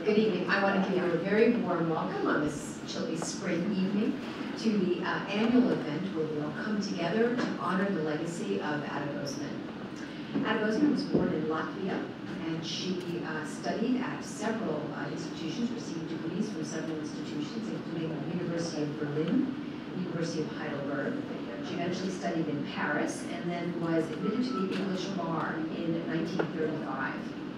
Good evening. I want to give you a very warm welcome on this chilly spring evening to the annual event where we all come together to honor the legacy of Ada Bozeman. Ada Bozeman was born in Latvia, and she studied at several institutions, received degrees from several institutions, including the University of Berlin, the University of Heidelberg. She eventually studied in Paris and then was admitted to the English bar in 1935.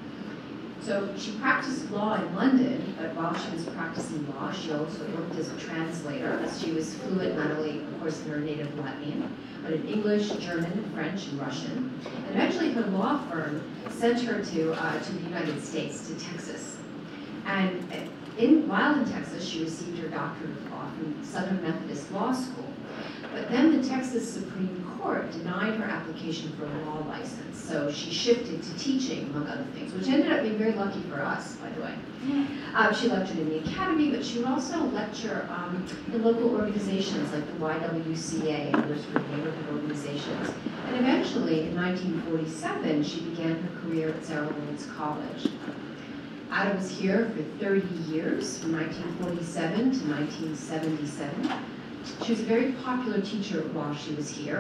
So she practiced law in London, but while she was practicing law, she also worked as a translator, as she was fluent not only, of course, in her native Latvian, but in English, German, French, and Russian. And eventually her law firm sent her to the United States, to Texas. And while in Texas, she received her doctorate of law from Southern Methodist Law School. But then the Texas Supreme Court denied her application for a law license, so she shifted to teaching, among other things, which ended up being very lucky for us, by the way. She lectured in the academy, but she would also lecture in local organizations like the YWCA and other sort of neighborhood organizations. And eventually, in 1947, she began her career at Sarah Lawrence College. Ada was here for 30 years, from 1947 to 1977. She was a very popular teacher while she was here,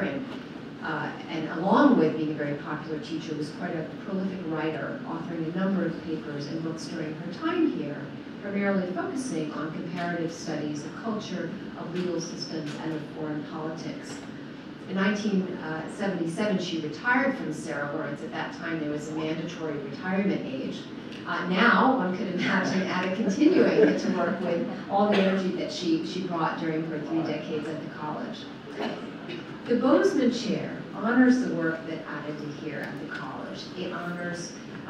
and along with being a very popular teacher, was quite a prolific writer, authoring a number of papers and books during her time here, primarily focusing on comparative studies of culture, of legal systems, and of foreign politics. In 1977, she retired from Sarah Lawrence. At that time, there was a mandatory retirement age. Now, one could imagine Ada continuing to work with all the energy that she brought during her 3 decades at the college. The Bozeman Chair honors the work that Ada did here at the college. It honors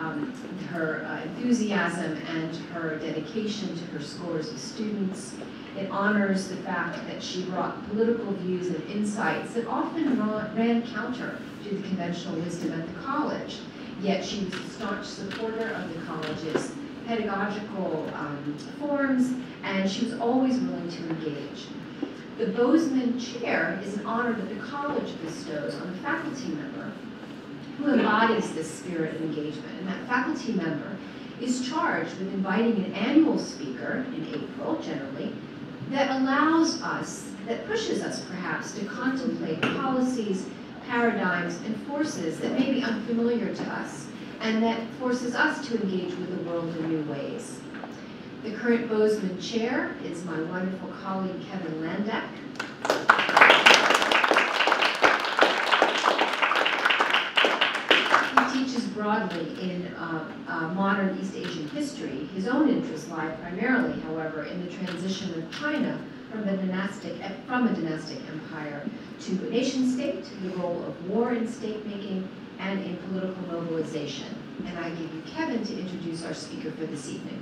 her enthusiasm and her dedication to her scores of students. It honors the fact that she brought political views and insights that often ran counter to the conventional wisdom at the college. Yet she was a staunch supporter of the college's pedagogical forms, and she was always willing to engage. The Bozeman Chair is an honor that the college bestows on a faculty member who embodies this spirit of engagement. And that faculty member is charged with inviting an annual speaker in April, generally, that allows us, that pushes us perhaps to contemplate policies, paradigms, and forces that may be unfamiliar to us, and that forces us to engage with the world in new ways. The current Bozeman Chair is my wonderful colleague, Kevin Landeck. He teaches broadly in modern East Asian history. His own interests lie primarily, however, in the transition of China from a dynastic empire to a nation-state, the role of war in state-making, and in political mobilization. And I give you Kevin to introduce our speaker for this evening.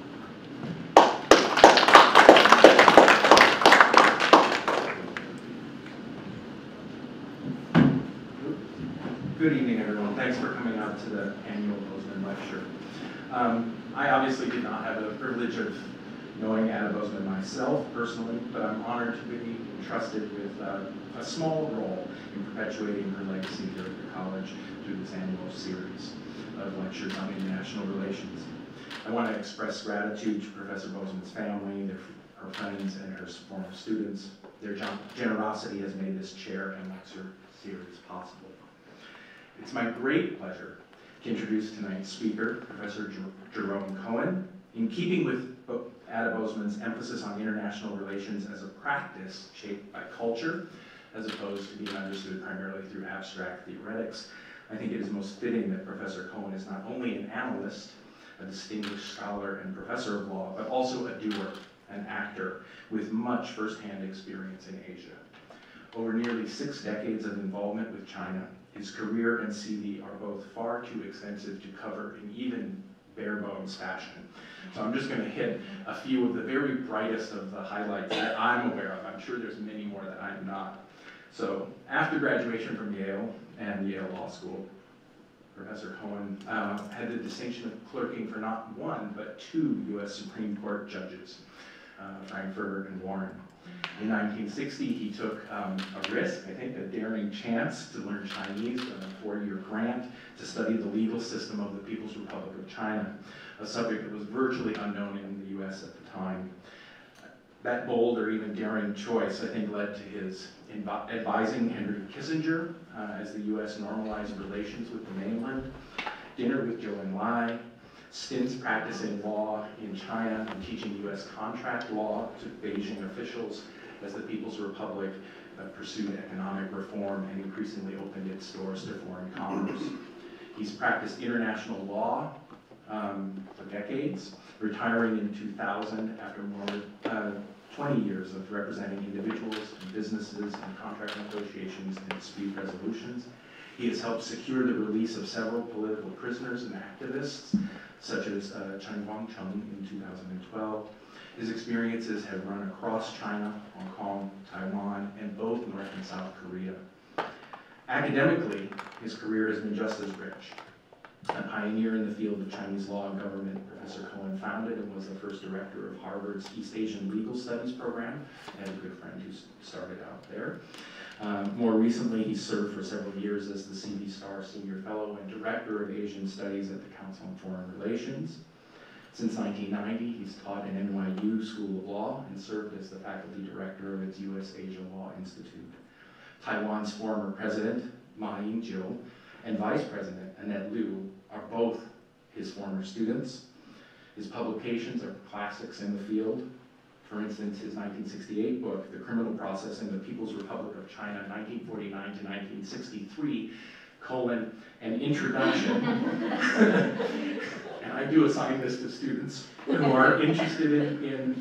Good evening, everyone. Thanks for coming out to the annual Bozeman lecture. I obviously did not have the privilege of knowing Ada Bozeman myself personally, but I'm honored to be entrusted with a small role in perpetuating her legacy here at the college through this annual series of lectures on international relations. I want to express gratitude to Professor Bozeman's family, her friends, and her former students. Their generosity has made this chair and lecture series possible. It's my great pleasure to introduce tonight's speaker, Professor Jerome Cohen. In keeping with Ada Bozeman's emphasis on international relations as a practice shaped by culture, as opposed to being understood primarily through abstract theoretics, I think it is most fitting that Professor Cohen is not only an analyst, a distinguished scholar and professor of law, but also a doer, an actor, with much firsthand experience in Asia. Over nearly 6 decades of involvement with China, his career and CV are both far too extensive to cover in even bare bones fashion. So I'm just going to hit a few of the very brightest of the highlights that I'm aware of. I'm sure there's many more that I'm not. So after graduation from Yale and Yale Law School, Professor Cohen had the distinction of clerking for not 1, but 2 U.S. Supreme Court judges, Frankfurter and Warren. In 1960, he took a risk, I think, a daring chance to learn Chinese on a 4-year grant to study the legal system of the People's Republic of China, a subject that was virtually unknown in the US at the time. That bold or even daring choice, I think, led to his advising Henry Kissinger as the US normalized relations with the mainland, dinner with Zhou Enlai, stints practicing law in China and teaching US contract law to Beijing officials as the People's Republic pursued economic reform and increasingly opened its doors to foreign commerce. He's practiced international law for decades, retiring in 2000 after more than 20 years of representing individuals and businesses in contract negotiations and dispute resolutions. He has helped secure the release of several political prisoners and activists, such as Chen Guangcheng in 2012. His experiences have run across China, Hong Kong, Taiwan, and both North and South Korea. Academically, his career has been just as rich. A pioneer in the field of Chinese law and government, Professor Cohen founded and was the first director of Harvard's East Asian Legal Studies program. I had a good friend who started out there. More recently, he served for several years as the C.V. Starr Senior Fellow and Director of Asian Studies at the Council on Foreign Relations. Since 1990, he's taught at NYU School of Law and served as the faculty director of its U.S. Asia Law Institute. Taiwan's former president, Ma Ying-jeou, and Vice President Annette Lu are both his former students. His publications are classics in the field. For instance, his 1968 book, The Criminal Process in the People's Republic of China, 1949 to 1963, an introduction. And I do assign this to students who are interested in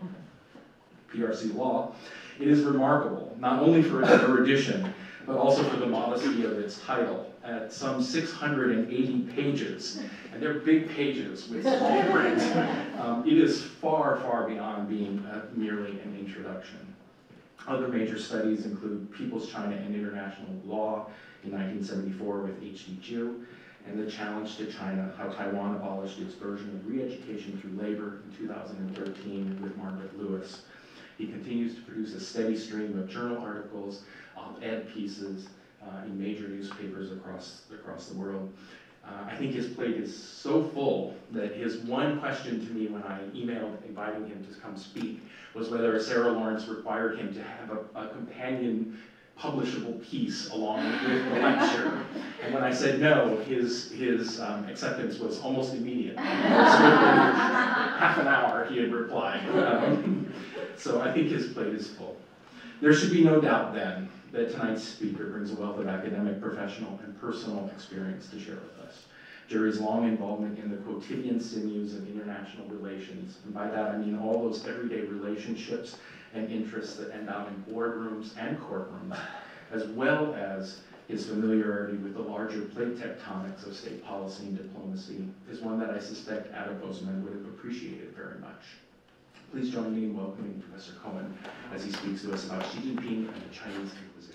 PRC law. It is remarkable, not only for its erudition, but also for the modesty of its title, at some 680 pages, and they're big pages with small print. It is far, far beyond being merely an introduction. Other major studies include People's China and International Law in 1974 with H.D. Chiu, and The Challenge to China, How Taiwan Abolished Its Version of Re-Education Through Labor in 2013 with Margaret Lewis. He continues to produce a steady stream of journal articles, op-ed pieces in major newspapers across the world. I think his plate is so full that his one question to me when I emailed inviting him to come speak was whether Sarah Lawrence required him to have a companion publishable piece along with the lecture. And when I said no, his acceptance was almost immediate. So within half an hour he had replied. So I think his plate is full. There should be no doubt then that tonight's speaker brings a wealth of academic, professional, and personal experience to share with us. Jerry's long involvement in the quotidian sinews of international relations, and by that I mean all those everyday relationships and interests that end out in boardrooms and courtrooms, as well as his familiarity with the larger plate tectonics of state policy and diplomacy, is one that I suspect Ada Bozeman would have appreciated very much. Please join me in welcoming Professor Cohen as he speaks to us about Xi Jinping and the Chinese Inquisition.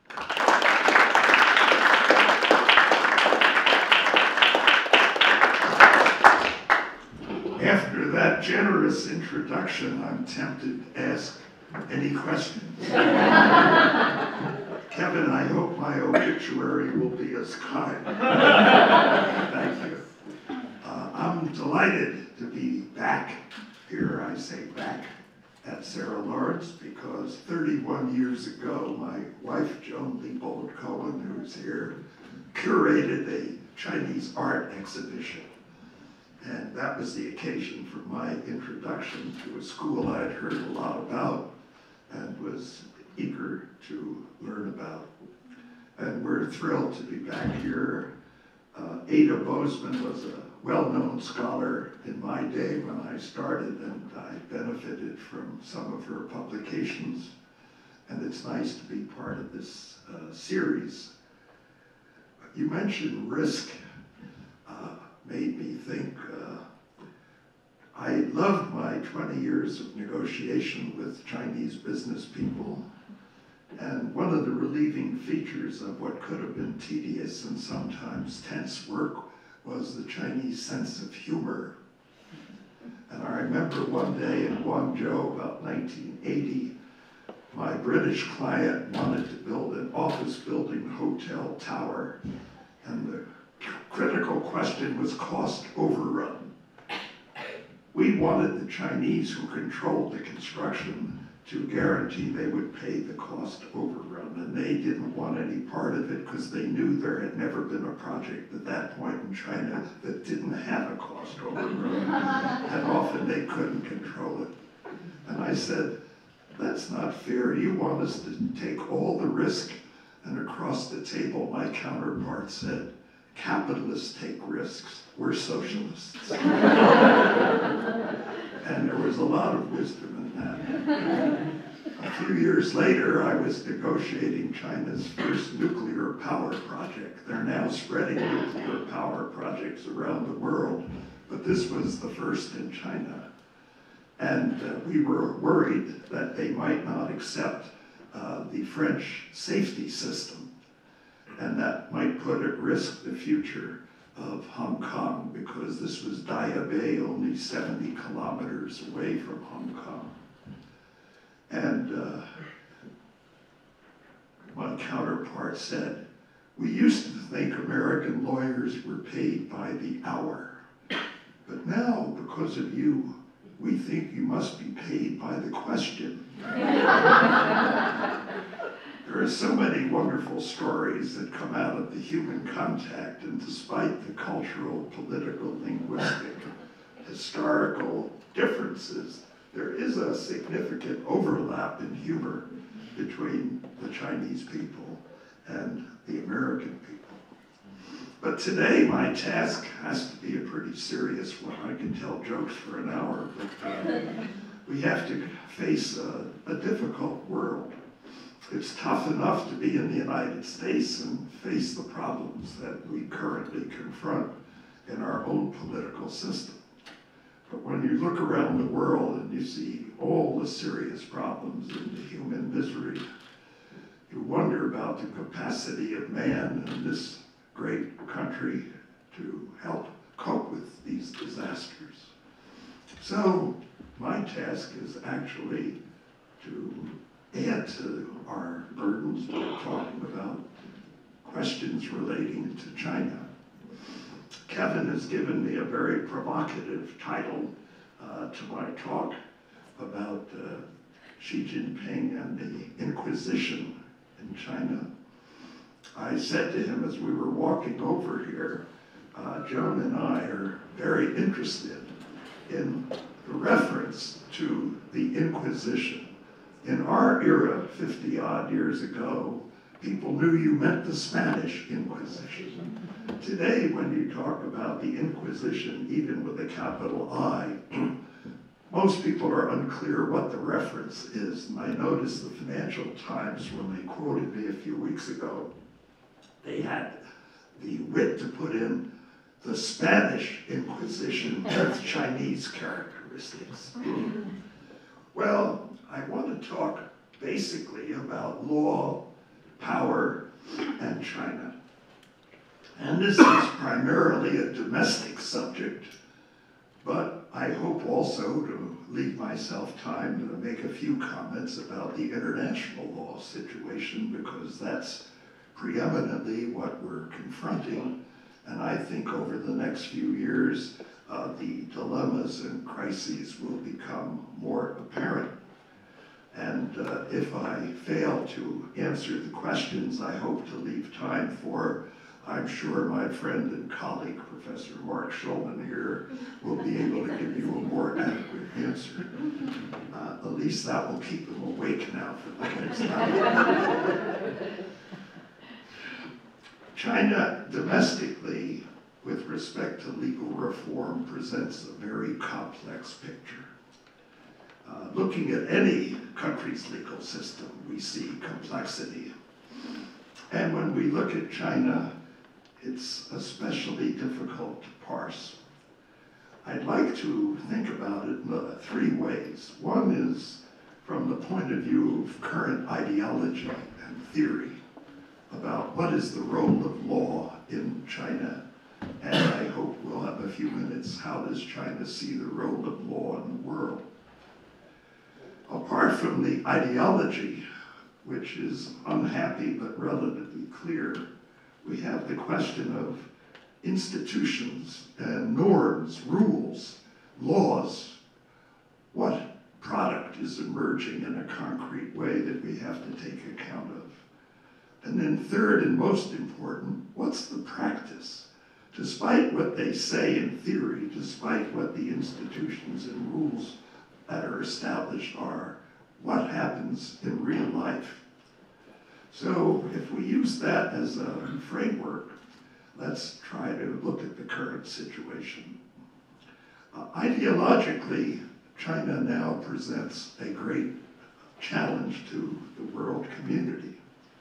After that generous introduction, I'm tempted to ask any questions. Kevin, I hope my obituary will be as kind. Thank you. I'm delighted to be back here. I say back at Sarah Lawrence because 31 years ago, my wife, Joan Leopold Cohen, who's here, curated a Chinese art exhibition. And that was the occasion for my introduction to a school I'd heard a lot about and was eager to learn about. And we're thrilled to be back here. Ada Bozeman was a well-known scholar in my day when I started, and I benefited from some of her publications. And it's nice to be part of this series. You mentioned risk. Made me think, I loved my 20 years of negotiation with Chinese business people, and one of the relieving features of what could have been tedious and sometimes tense work was the Chinese sense of humor. And I remember one day in Guangzhou, about 1980, British client wanted to build an office building hotel tower, and the critical question was cost overrun. We wanted the Chinese who controlled the construction to guarantee they would pay the cost overrun, and they didn't want any part of it because they knew there had never been a project at that point in China that didn't have a cost overrun, and often they couldn't control it. And I said, that's not fair. You want us to take all the risk. And across the table, my counterpart said, capitalists take risks. We're socialists. And there was a lot of wisdom in that. A few years later, I was negotiating China's first nuclear power project. They're now spreading nuclear power projects around the world, but this was the first in China. And we were worried that they might not accept the French safety system, and that might put at risk the future of Hong Kong, because this was Daya Bay, only 70 kilometers away from Hong Kong. And my counterpart said, we used to think American lawyers were paid by the hour, but now, because of you, we think you must be paid by the question. There are so many wonderful stories that come out of the human contact, and despite the cultural, political, linguistic, historical differences, there is a significant overlap in humor between the Chinese people and the American people. But today, my task has to be a pretty serious one. I can tell jokes for an hour, but we have to face a difficult world. It's tough enough to be in the United States and face the problems that we currently confront in our own political system. But when you look around the world and you see all the serious problems and the human misery, you wonder about the capacity of man in this great country to help cope with these disasters. So my task is actually to add to our burdens by talking about questions relating to China. Kevin has given me a very provocative title to my talk about Xi Jinping and the Inquisition in China. I said to him as we were walking over here, Joan and I are very interested in the reference to the Inquisition. In our era, 50-odd years ago, people knew you meant the Spanish Inquisition. Today, when you talk about the Inquisition, even with a capital I, most people are unclear what the reference is. And I noticed the Financial Times, when they quoted me a few weeks ago, they had the wit to put in the Spanish Inquisition with Chinese characteristics. Well, I want to talk basically about law, power, and China. And this is primarily a domestic subject, but I hope also to leave myself time to make a few comments about the international law situation, because that's preeminently what we're confronting. And I think over the next few years, the dilemmas and crises will become more apparent. And if I fail to answer the questions, I hope to leave time for, I'm sure my friend and colleague, Professor Mark Schulman here, will be able to give you a more adequate answer. At least that will keep him awake now for the next hour. China domestically, with respect to legal reform, presents a very complex picture. Looking at any country's legal system, we see complexity. And when we look at China, it's especially difficult to parse. I'd like to think about it in three ways. One is from the point of view of current ideology and theory about what is the role of law in China. And I hope we'll have a few minutes. How does China see the role of law in the world? Apart from the ideology, which is unhappy but relatively clear. We have the question of institutions and norms, rules, laws. What product is emerging in a concrete way that we have to take account of? And then third and most important, what's the practice? Despite what they say in theory, despite what the institutions and rules that are established are, what happens in real life? So if we use that as a framework, let's try to look at the current situation. Ideologically, China now presents a great challenge to the world community.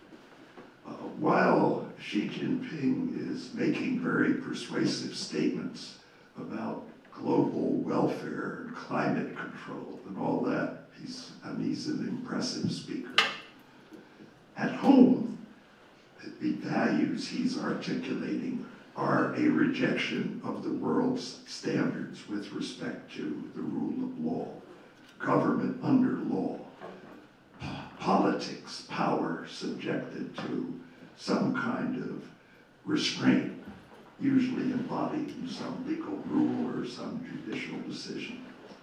While Xi Jinping is making very persuasive statements about global welfare and climate control and all that, he's an impressive speaker. At home, the values he's articulating are a rejection of the world's standards with respect to the rule of law, government under law, politics, power subjected to some kind of restraint, usually embodied in some legal rule or some judicial decision.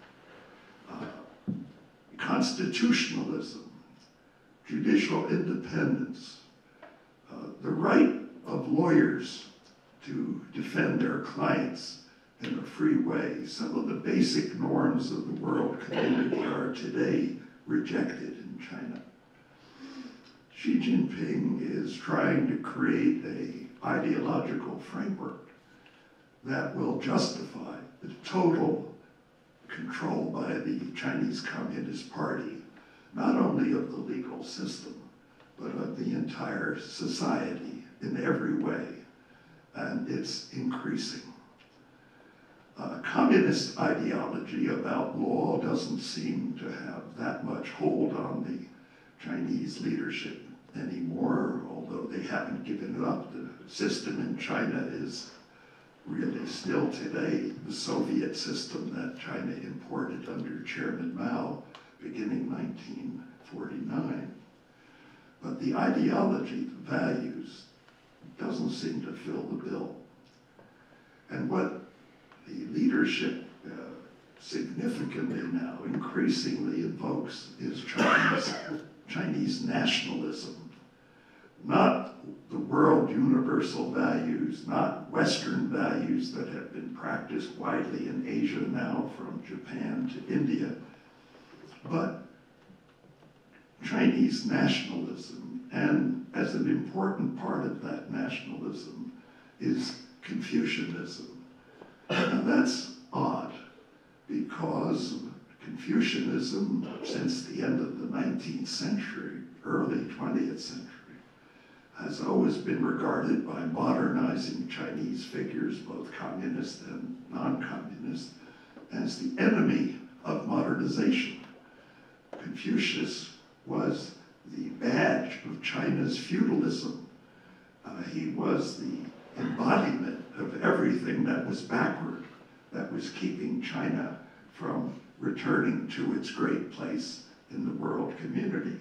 Constitutionalism, judicial independence, the right of lawyers to defend their clients in a free way. Some of the basic norms of the world community are today rejected in China. Xi Jinping is trying to create an ideological framework that will justify the total control by the Chinese Communist Party, not only of the legal system, but of the entire society in every way, and it's increasing. Communist ideology about law doesn't seem to have that much hold on the Chinese leadership anymore, although they haven't given it up. The system in China is really still today the Soviet system that China imported under Chairman Mao beginning 1949. But the ideology, the values, doesn't seem to fill the bill. And what the leadership significantly now, increasingly invokes is Chinese nationalism. Not the world universal values, not Western values that have been practiced widely in Asia now from Japan to India, but Chinese nationalism. And as an important part of that nationalism is Confucianism. Now that's odd, because Confucianism, since the end of the 19th century, early 20th century, has always been regarded by modernizing Chinese figures, both communist and non-communist, as the enemy of modernization. Confucius was the badge of China's feudalism. He was the embodiment of everything that was backward, that was keeping China from returning to its great place in the world community.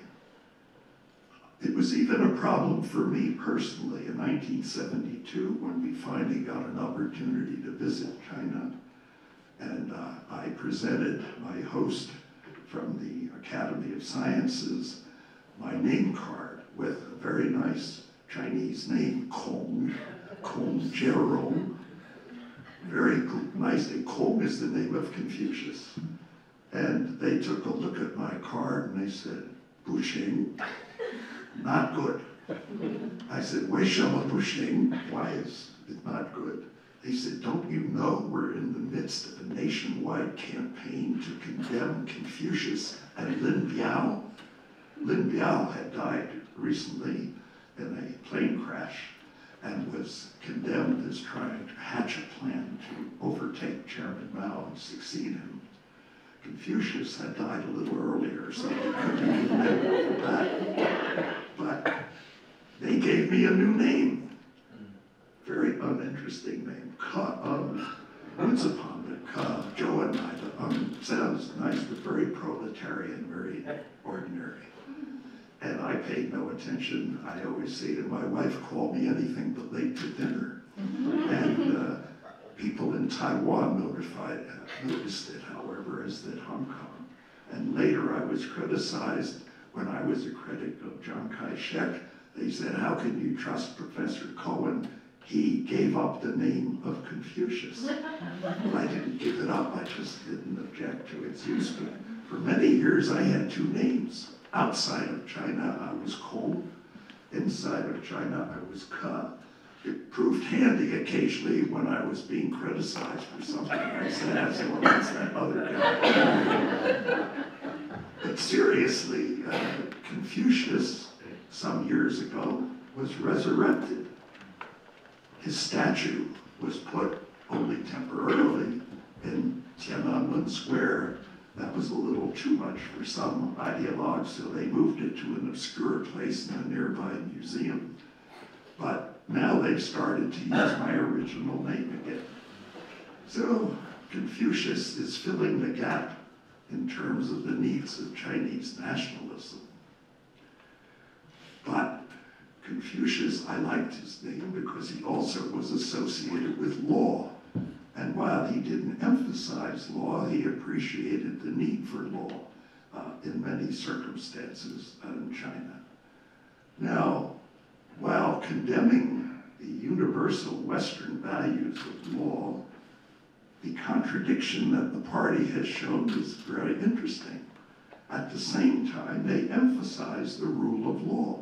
It was even a problem for me personally in 1972 when we finally got an opportunity to visit China. And I presented my host from the Academy of Sciences my name card with a very nice Chinese name, Kong Jerome. Very nice name. Kong is the name of Confucius. And they took a look at my card and they said, "Bushing, not good." I said, "Wei shema bushing?" Why is it not good? They said, "Don't you know we're in the midst of a nationwide campaign to condemn Confucius and Lin Biao?" Lin Biao had died recently in a plane crash and was condemned as trying to hatch a plan to overtake Chairman Mao and succeed him. Confucius had died a little earlier, so they couldn't remember that. But they gave me a new name. Very uninteresting name. Unzapan, Joe and I, sounds nice, but very proletarian, very ordinary. and I paid no attention. I always say to my wife, call me anything but late to dinner. And people in Taiwan noticed it, however, as did Hong Kong. And later I was criticized when I was a critic of Chiang Kai-shek. They said, how can you trust Professor Cohen? He gave up the name of Confucius. Well, I didn't give it up, I just didn't object to its use. But for many years I had two names. Outside of China, I was Kong. Inside of China, I was Ke. It proved handy occasionally when I was being criticized for something I said. I said, well, that's that other guy. But seriously, Confucius, some years ago, was resurrected. His statue was put only temporarily in Tiananmen Square. That was a little too much for some ideologues, so they moved it to an obscure place in a nearby museum. But now they've started to use my original name again. So Confucius is filling the gap in terms of the needs of Chinese nationalism. But Confucius, I liked his name because he also was associated with law. And while he didn't emphasize law, he appreciated the need for law in many circumstances in China. Now, while condemning the universal Western values of law, the contradiction that the party has shown is very interesting. At the same time, they emphasize the rule of law.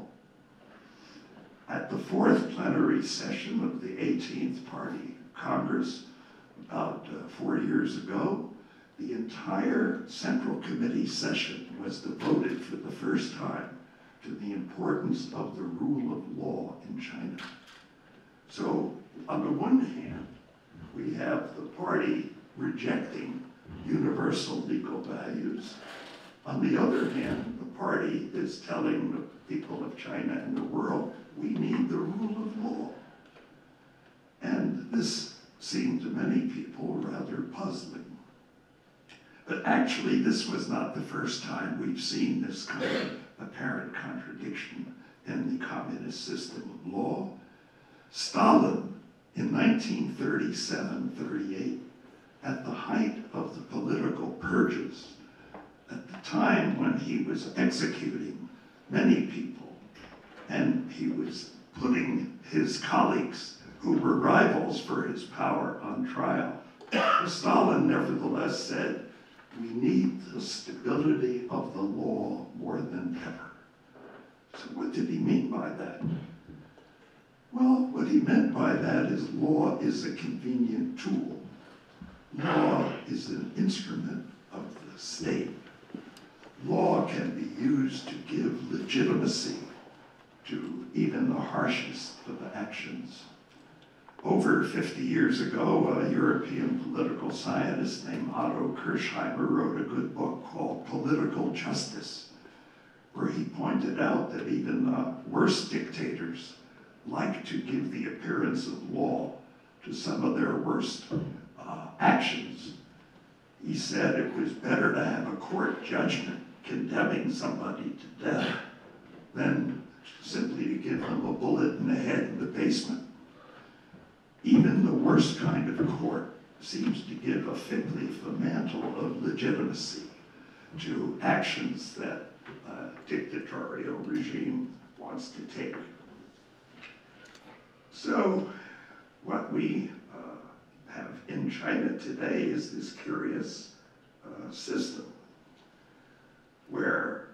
At the fourth plenary session of the 18th Party Congress, about 4 years ago, the entire Central Committee session was devoted for the first time to the importance of the rule of law in China. So, on the one hand, we have the party rejecting universal legal values. On the other hand, the party is telling the people of China and the world, we need the rule of law. And this seemed to many people rather puzzling. But actually, this was not the first time we've seen this kind of apparent contradiction in the communist system of law. Stalin, in 1937-38, at the height of the political purges, at the time when he was executing many people, and he was putting his colleagues who were rivals for his power on trial, Stalin nevertheless said, we need the stability of the law more than ever. So what did he mean by that? Well, what he meant by that is law is a convenient tool. Law is an instrument of the state. Law can be used to give legitimacy to even the harshest of actions. Over 50 years ago, a European political scientist named Otto Kirchheimer wrote a good book called Political Justice, where he pointed out that even the worst dictators like to give the appearance of law to some of their worst actions. He said it was better to have a court judgment condemning somebody to death than simply to give them a bullet in the head in the basement. Even the worst kind of court seems to give a fig leaf, a mantle of legitimacy to actions that a dictatorial regime wants to take. So what we have in China today is this curious system where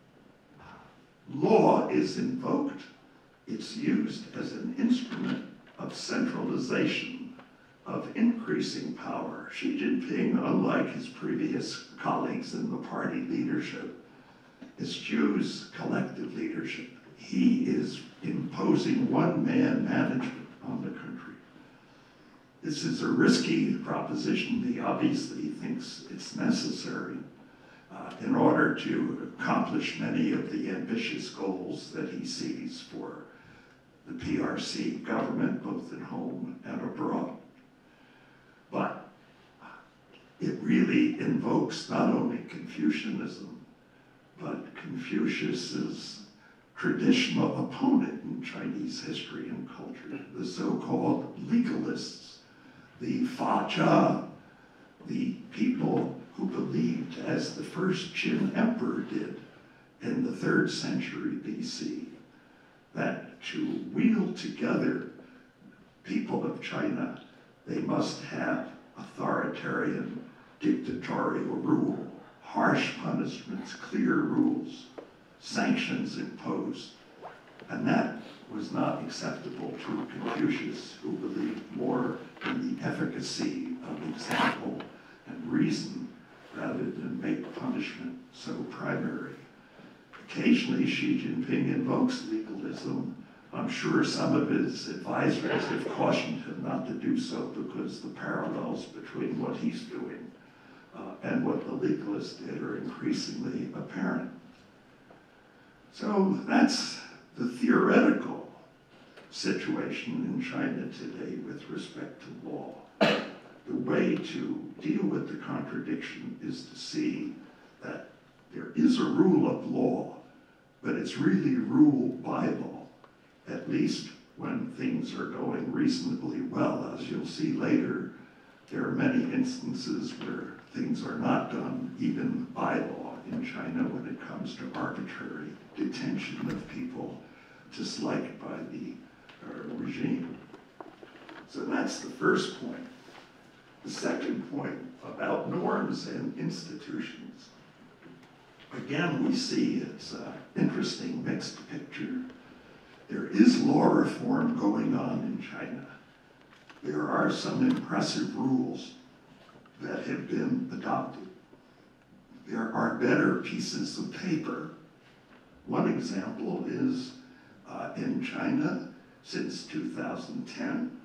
law is invoked, it's used as an instrument of centralization, of increasing power. Xi Jinping, unlike his previous colleagues in the party leadership, eschews collective leadership. He is imposing one-man management on the country. This is a risky proposition. He obviously thinks it's necessary in order to accomplish many of the ambitious goals that he sees for the PRC government, both at home and abroad. But it really invokes not only Confucianism, but Confucius's traditional opponent in Chinese history and culture, the so-called legalists, the Fajia, the people who believed, as the first Qin emperor did in the 3rd century BC, that to wield together people of China, they must have authoritarian, dictatorial rule, harsh punishments, clear rules, sanctions imposed. And that was not acceptable to Confucius, who believed more in the efficacy of example and reason rather than make punishment so primary. Occasionally, Xi Jinping invokes legalism. I'm sure some of his advisors have cautioned him not to do so because the parallels between what he's doing and what the legalists did are increasingly apparent. So that's the theoretical situation in China today with respect to law. The way to deal with the contradiction is to see that there is a rule of law, but it's really ruled by law, at least when things are going reasonably well. As you'll see later, there are many instances where things are not done even by law in China when it comes to arbitrary detention of people disliked by the regime. So that's the first point. The second point about norms and institutions. Again, we see it's an interesting mixed picture. There is law reform going on in China. There are some impressive rules that have been adopted. There are better pieces of paper. One example is in China since 2010,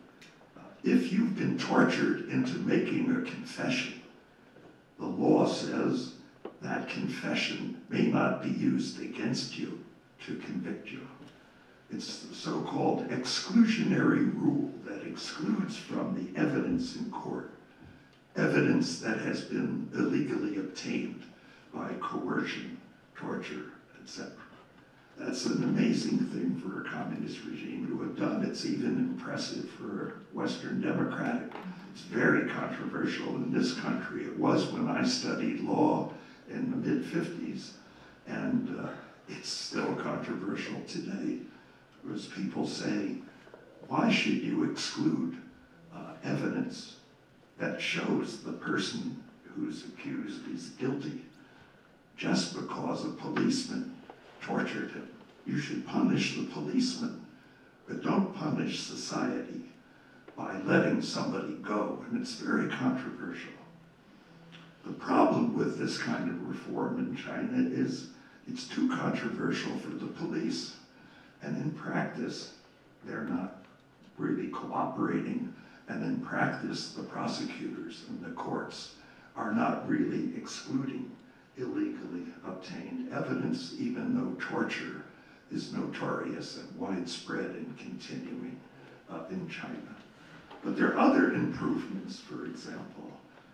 if you've been tortured into making a confession, the law says that confession may not be used against you to convict you. It's the so-called exclusionary rule that excludes from the evidence in court evidence that has been illegally obtained by coercion, torture, etc. That's an amazing thing for a communist regime to have done. It's even impressive for a Western democratic. It's very controversial in this country. It was when I studied law in the mid-50s, and it's still controversial today. Because people say, why should you exclude evidence that shows the person who's accused is guilty just because a policeman tortured him? You should punish the policeman, but don't punish society by letting somebody go, and it's very controversial. The problem with this kind of reform in China is it's too controversial for the police, and in practice, they're not really cooperating, and in practice, the prosecutors and the courts are not really excluding illegally obtained evidence, even though torture is notorious and widespread and continuing in China. But there are other improvements, for example.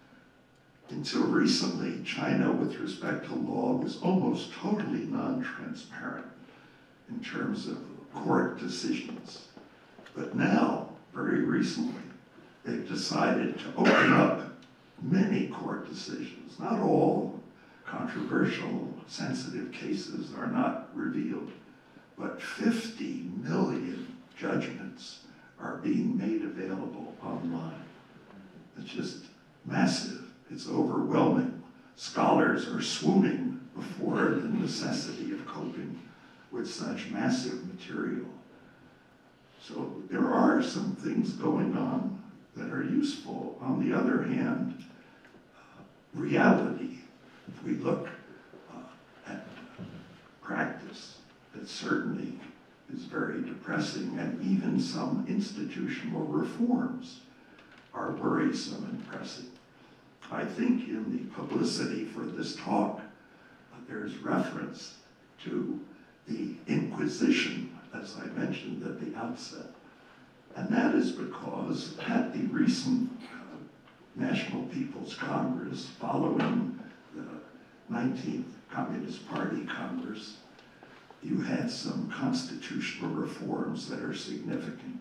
Until recently, China, with respect to law, was almost totally non-transparent in terms of court decisions. But now, very recently, they've decided to open up many court decisions. Not all controversial, sensitive cases are not revealed, but 50 million judgments are being made available online. It's just massive. It's overwhelming. Scholars are swooning before the necessity of coping with such massive material. So there are some things going on that are useful. On the other hand, reality, if we look at practice, it certainly is very depressing, and even some institutional reforms are worrisome and pressing. I think in the publicity for this talk, there's reference to the Inquisition, as I mentioned at the outset. And that is because at the recent National People's Congress, following the 19th Communist Party Congress, you had some constitutional reforms that are significant.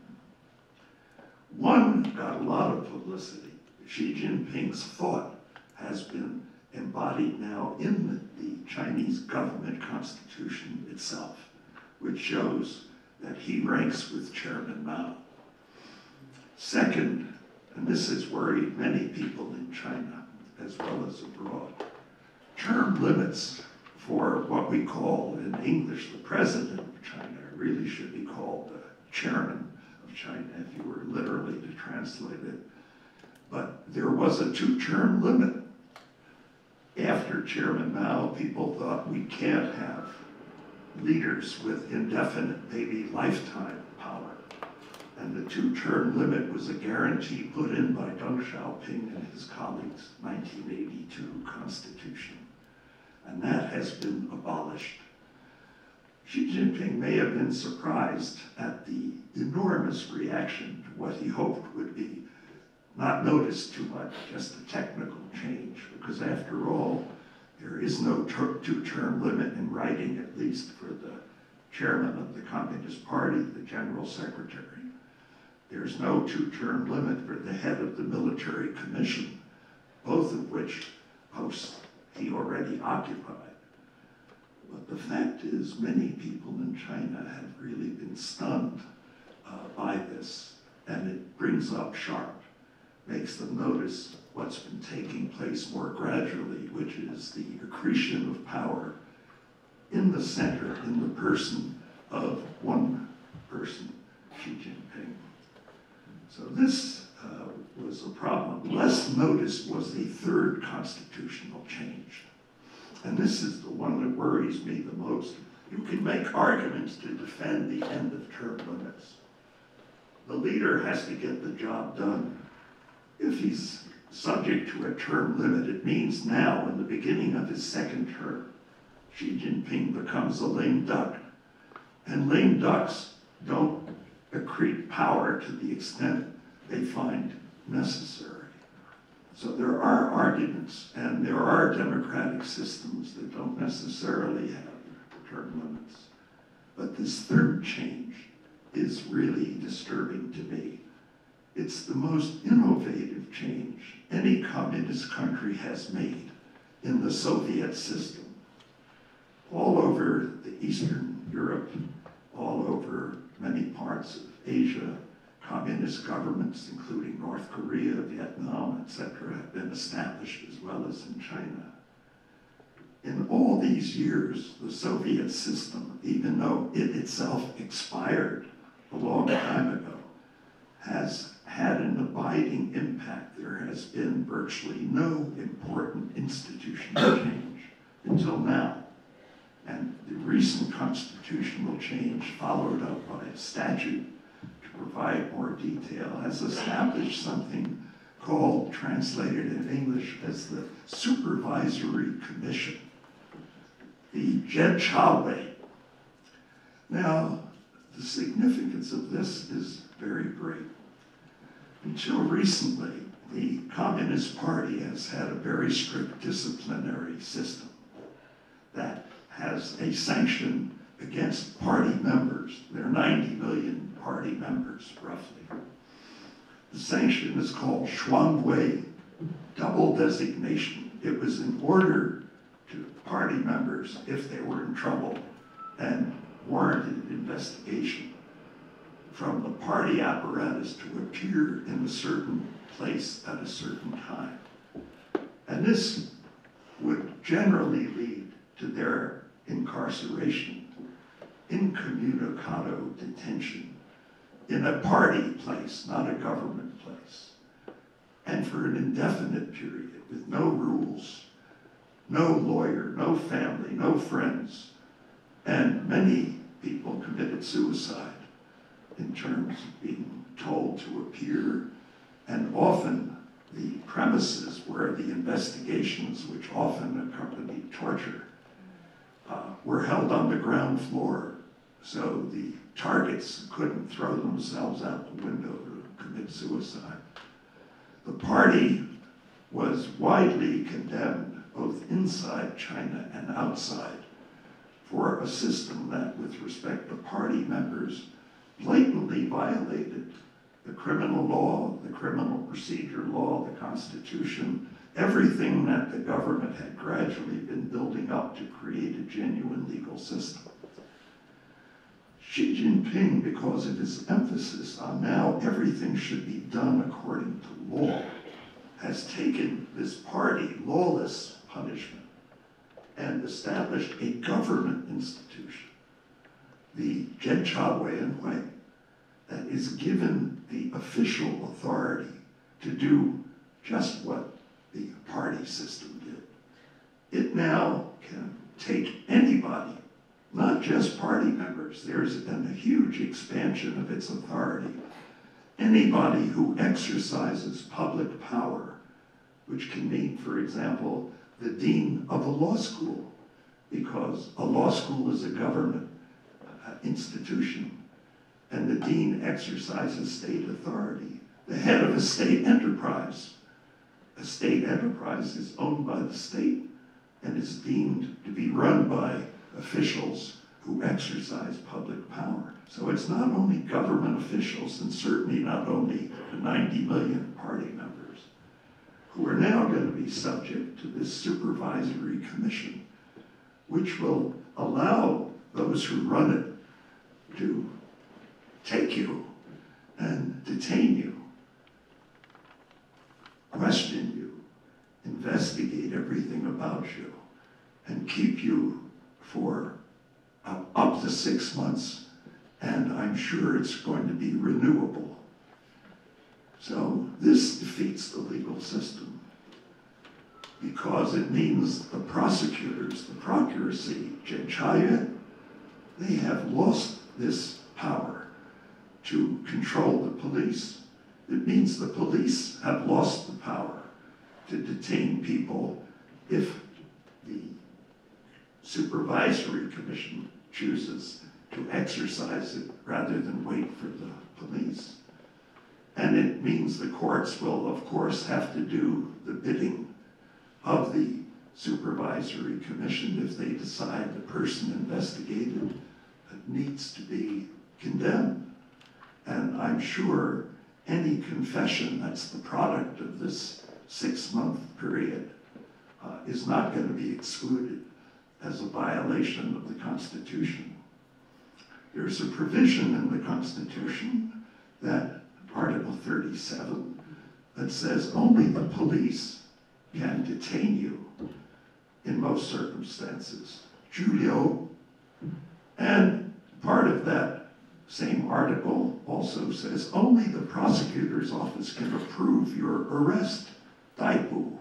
One got a lot of publicity. Xi Jinping's thought has been embodied now in the Chinese government constitution itself, which shows that he ranks with Chairman Mao. Second, and this has worried many people in China as well as abroad, term limits for what we call in English the President of China really should be called the Chairman of China if you were literally to translate it. But there was a 2-term limit. After Chairman Mao, people thought we can't have leaders with indefinite, maybe lifetime power. And the 2-term limit was a guarantee put in by Deng Xiaoping and his colleagues' 1982 constitution. And that has been abolished. Xi Jinping may have been surprised at the enormous reaction to what he hoped would be not noticed too much, just a technical change, because after all, there is no 2-term limit in writing, at least for the chairman of the Communist Party, the General Secretary. There's no 2-term limit for the head of the Military Commission, both of which posts he already occupied. But the fact is, many people in China have really been stunned by this, and it brings up sharp, makes them notice what's been taking place more gradually, which is the accretion of power in the center, in the person of one person, Xi Jinping. So this was a problem. Less noticed was the 3rd constitutional change. And this is the one that worries me the most. You can make arguments to defend the end of term limits. The leader has to get the job done. If he's subject to a term limit, it means now, in the beginning of his 2nd term, Xi Jinping becomes a lame duck. And lame ducks don't accrete power to the extent they find necessary. So there are arguments, and there are democratic systems that don't necessarily have term limits. But this 3rd change is really disturbing to me. It's the most innovative change any communist country has made in the Soviet system. All over the Eastern Europe, all over many parts of Asia, communist governments, including North Korea, Vietnam, etc., have been established, as well as in China. In all these years, the Soviet system, even though it itself expired a long time ago, has had an abiding impact. There has been virtually no important institutional change until now. And the recent constitutional change, followed up by a statute to provide more detail, has established something called, translated in English as the Supervisory Commission, the Zhenchaowei. Now, the significance of this is very great. Until recently, the Communist Party has had a very strict disciplinary system that has a sanction against party members. There are 90 million party members, roughly. The sanction is called Shuangwei, double designation. It was in order to party members, if they were in trouble and warranted investigation, from the party apparatus to appear in a certain place at a certain time. And this would generally lead to their incarceration, incommunicado detention, in a party place, not a government place, and for an indefinite period with no rules, no lawyer, no family, no friends. And many people committed suicide in terms of being told to appear, and often the premises where the investigations, which often accompanied torture, were held on the ground floor, so the targets couldn't throw themselves out the window to commit suicide. The party was widely condemned, both inside China and outside, for a system that, with respect to party members, blatantly violated the criminal law, the criminal procedure law, the Constitution, everything that the government had gradually been building up to create a genuine legal system. Xi Jinping, because of his emphasis on now everything should be done according to law, has taken this party lawless punishment and established a government institution, the Zhencha Wei'an, that is given the official authority to do just what the party system did. It now can take anybody, not just party members. There's been a huge expansion of its authority. Anybody who exercises public power, which can mean, for example, the dean of a law school, because a law school is a government institution, and the dean exercises state authority. The head of a state enterprise. A state enterprise is owned by the state and is deemed to be run by officials who exercise public power. So it's not only government officials, and certainly not only the 90 million party members, who are now going to be subject to this supervisory commission, which will allow those who run it to take you and detain you, question you, investigate everything about you, and keep you for up to 6 months, and I'm sure it's going to be renewable. So this defeats the legal system because it means the prosecutors, the procuracy, Zhencha, they have lost this power to control the police. It means the police have lost the power to detain people if the supervisory commission chooses to exercise it rather than wait for the police. And it means the courts will, of course, have to do the bidding of the supervisory commission if they decide the person investigated needs to be condemned. And I'm sure any confession that's the product of this 6-month period is not going to be excluded as a violation of the Constitution. There's a provision in the Constitution, that Article 37, that says only the police can detain you in most circumstances. Julio, and part of that same article also says only the prosecutor's office can approve your arrest, daipu.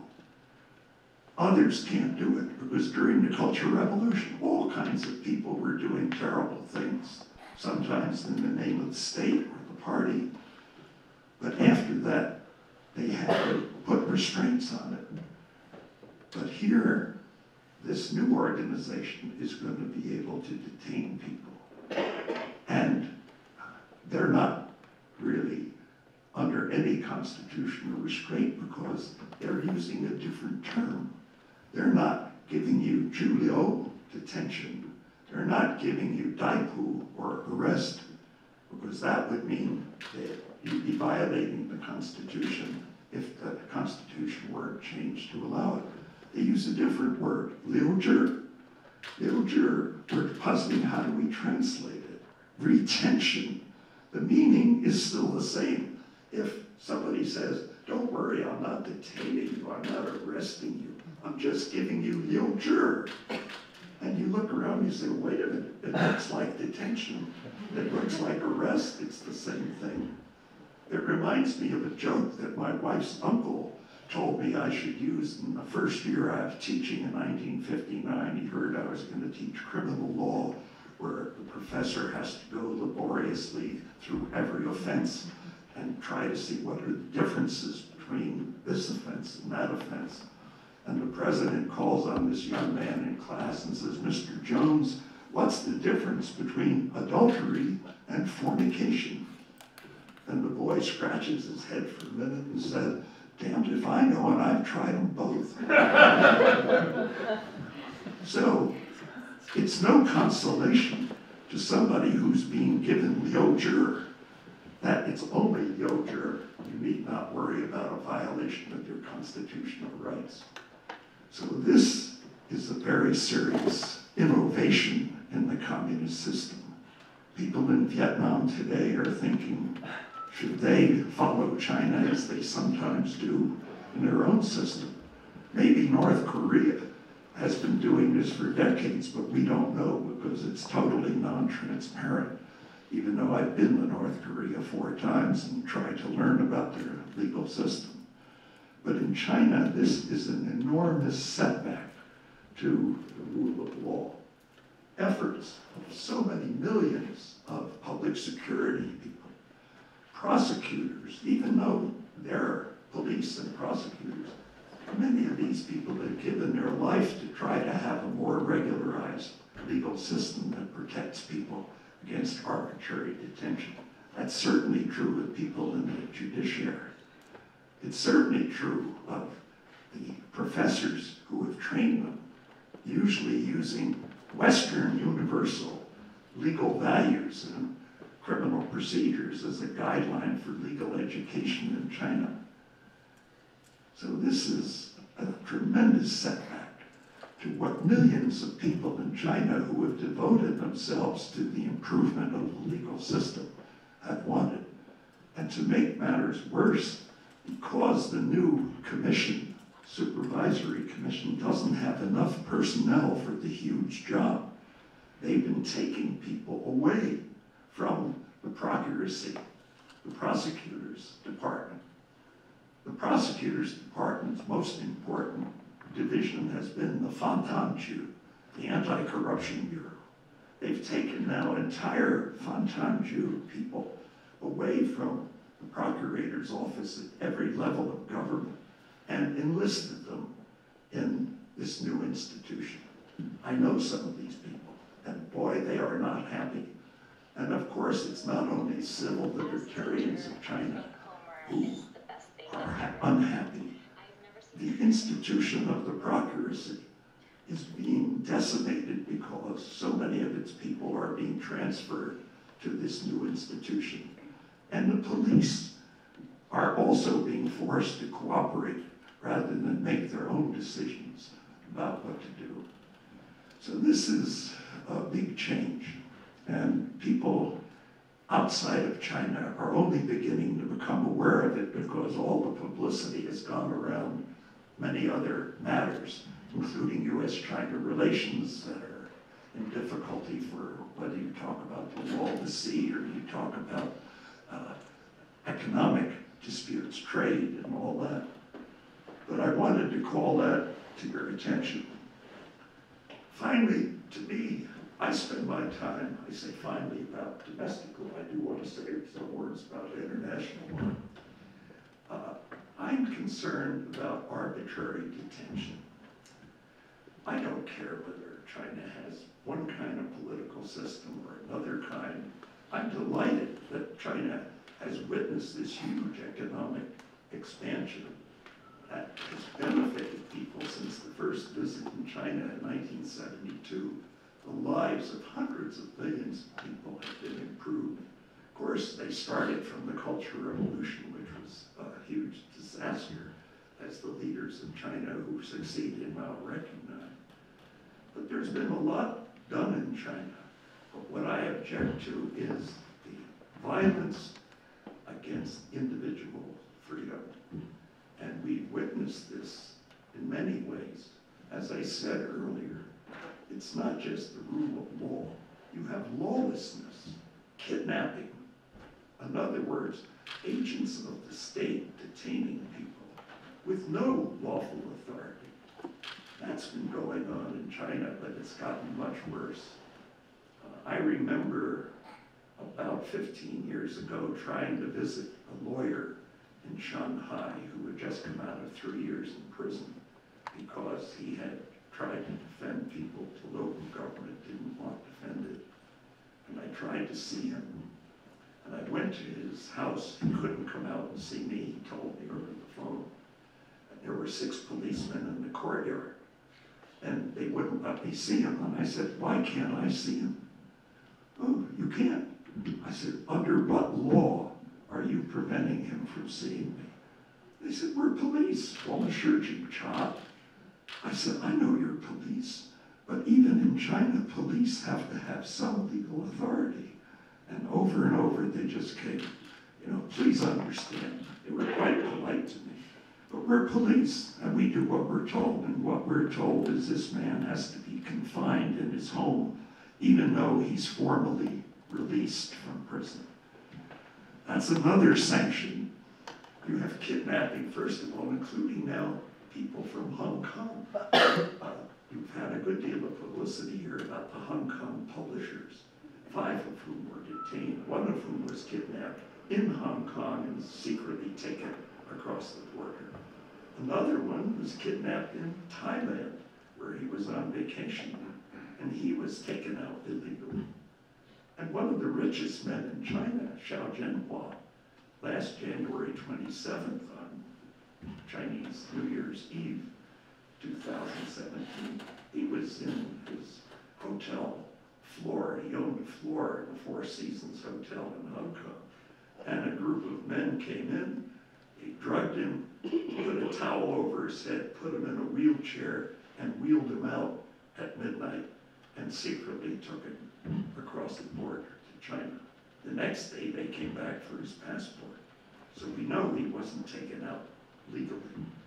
Others can't do it because during the Cultural Revolution, all kinds of people were doing terrible things, sometimes in the name of the state or the party. But after that, they had to put restraints on it. But here, this new organization is going to be able to detain people. And they're not really under any constitutional restraint because they're using a different term. They're not giving you Julio, detention. They're not giving you daipu, or arrest, because that would mean that you'd be violating the Constitution if the Constitution were changed to allow it. They use a different word, liuzhi. Liuzhi, we're puzzling how do we translate it. Retention. The meaning is still the same. If somebody says, don't worry, I'm not detaining you, I'm not arresting you, I'm just giving you liuzhi. And you look around and you say, wait a minute, it looks like detention, it looks like arrest, it's the same thing. It reminds me of a joke that my wife's uncle told me I should use in the first year of teaching in 1959. He heard I was going to teach criminal law, where the professor has to go laboriously through every offense and try to see what are the differences between this offense and that offense. And the president calls on this young man in class and says, Mr. Jones, what's the difference between adultery and fornication? And the boy scratches his head for a minute and said, damned if I know, and I've tried them both. So It's no consolation to somebody who's being given liu jie that it's only liu jie. You need not worry about a violation of your constitutional rights. So this is a very serious innovation in the communist system. People in Vietnam today are thinking, should they follow China as they sometimes do in their own system? Maybe North Korea has been doing this for decades, but we don't know because it's totally non-transparent, even though I've been to North Korea 4 times and tried to learn about their legal system. But in China, this is an enormous setback to the rule of law. Efforts of so many millions of public security people, prosecutors, even though they're police and prosecutors, many of these people have given their life to try to have a more regularized legal system that protects people against arbitrary detention. That's certainly true of people in the judiciary. It's certainly true of the professors who have trained them, usually using Western universal legal values and criminal procedures as a guideline for legal education in China. So this is a tremendous setback to what millions of people in China who have devoted themselves to the improvement of the legal system have wanted. And to make matters worse, because the new commission, supervisory commission, doesn't have enough personnel for the huge job, they've been taking people away from the procuracy, the prosecutor's department. The prosecutor's department's most important division has been the Fantanju, the Anti-Corruption Bureau. They've taken now entire Fantanju people away from the procurator's office at every level of government and enlisted them in this new institution. I know some of these people, and boy, they are not happy. And of course, it's not only civil libertarians of China who are unhappy. The institution of the procuracy is being decimated because so many of its people are being transferred to this new institution. And the police are also being forced to cooperate rather than make their own decisions about what to do. So this is a big change. And people outside of China are only beginning to become aware of it because all the publicity has gone around many other matters, including U.S.-China relations that are in difficulty for whether you talk about the Wall of the Sea or you talk about economic disputes, trade, and all that. But I wanted to call that to your attention. Finally, to me, I spend my time, I say finally, about domestic law. I do want to say some words about international law. I'm concerned about arbitrary detention. I don't care whether China has one kind of political system or another kind. I'm delighted that China has witnessed this huge economic expansion that has benefited people since the first visit in China in 1972. The lives of hundreds of millions of people have been improved. Of course, they started from the Cultural Revolution, which was a huge disaster, as the leaders of China who succeeded now recognize. But there's been a lot done in China. But what I object to is the violence against individual freedom. And we've witnessed this in many ways. As I said earlier, it's not just the rule of law. You have lawlessness, kidnapping. In other words, agents of the state detaining people with no lawful authority. That's been going on in China, but it's gotten much worse. I remember about 15 years ago trying to visit a lawyer in Shanghai who had just come out of 3 years in prison because he had tried to defend people the local government didn't want defended. And I tried to see him. And I went to his house. He couldn't come out and see me. He told me over the phone. And there were 6 policemen in the courtyard. and they wouldn't let me see him. And I said, why can't I see him? Oh, you can't. I said, under what law are you preventing him from seeing me? They said, we're police. Well, Monsieur Jim Cha. I said, I know you're police, but even in China, police have to have some legal authority. And over they just came, please understand. They were quite polite to me. But we're police, and we do what we're told. And what we're told is this man has to be confined in his home, even though he's formally released from prison. That's another sanction. You have kidnapping, first of all, including now people from Hong Kong. You've had a good deal of publicity here about the Hong Kong publishers, 5 of whom were detained, 1 of whom was kidnapped in Hong Kong and secretly taken across the border. Another one was kidnapped in Thailand, where he was on vacation, and he was taken out illegally. And one of the richest men in China, Xiao Zhenhua, last January 27th on Chinese New Year's Eve, 2017, he was in his hotel floor. He owned a floor in the Four Seasons Hotel in Hong Kong. And a group of men came in, they drugged him, put a towel over his head, put him in a wheelchair, and wheeled him out at midnight, and secretly took him across the border to China. The next day, they came back for his passport. So we know he wasn't taken out legally.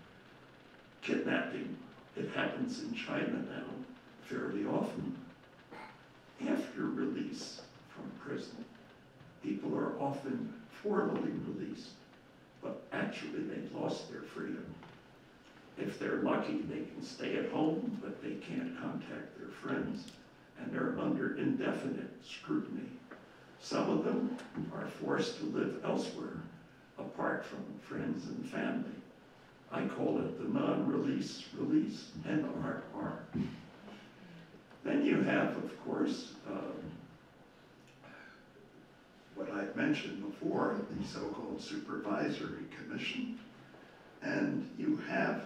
Kidnapping, it happens in China now fairly often. After release from prison, people are often formally released, but actually they've lost their freedom. If they're lucky, they can stay at home, but they can't contact their friends, and they're under indefinite scrutiny. Some of them are forced to live elsewhere, apart from friends and family. I call it the non-release release, NRR. Then you have, of course, what I've mentioned before, the so-called supervisory commission, and you have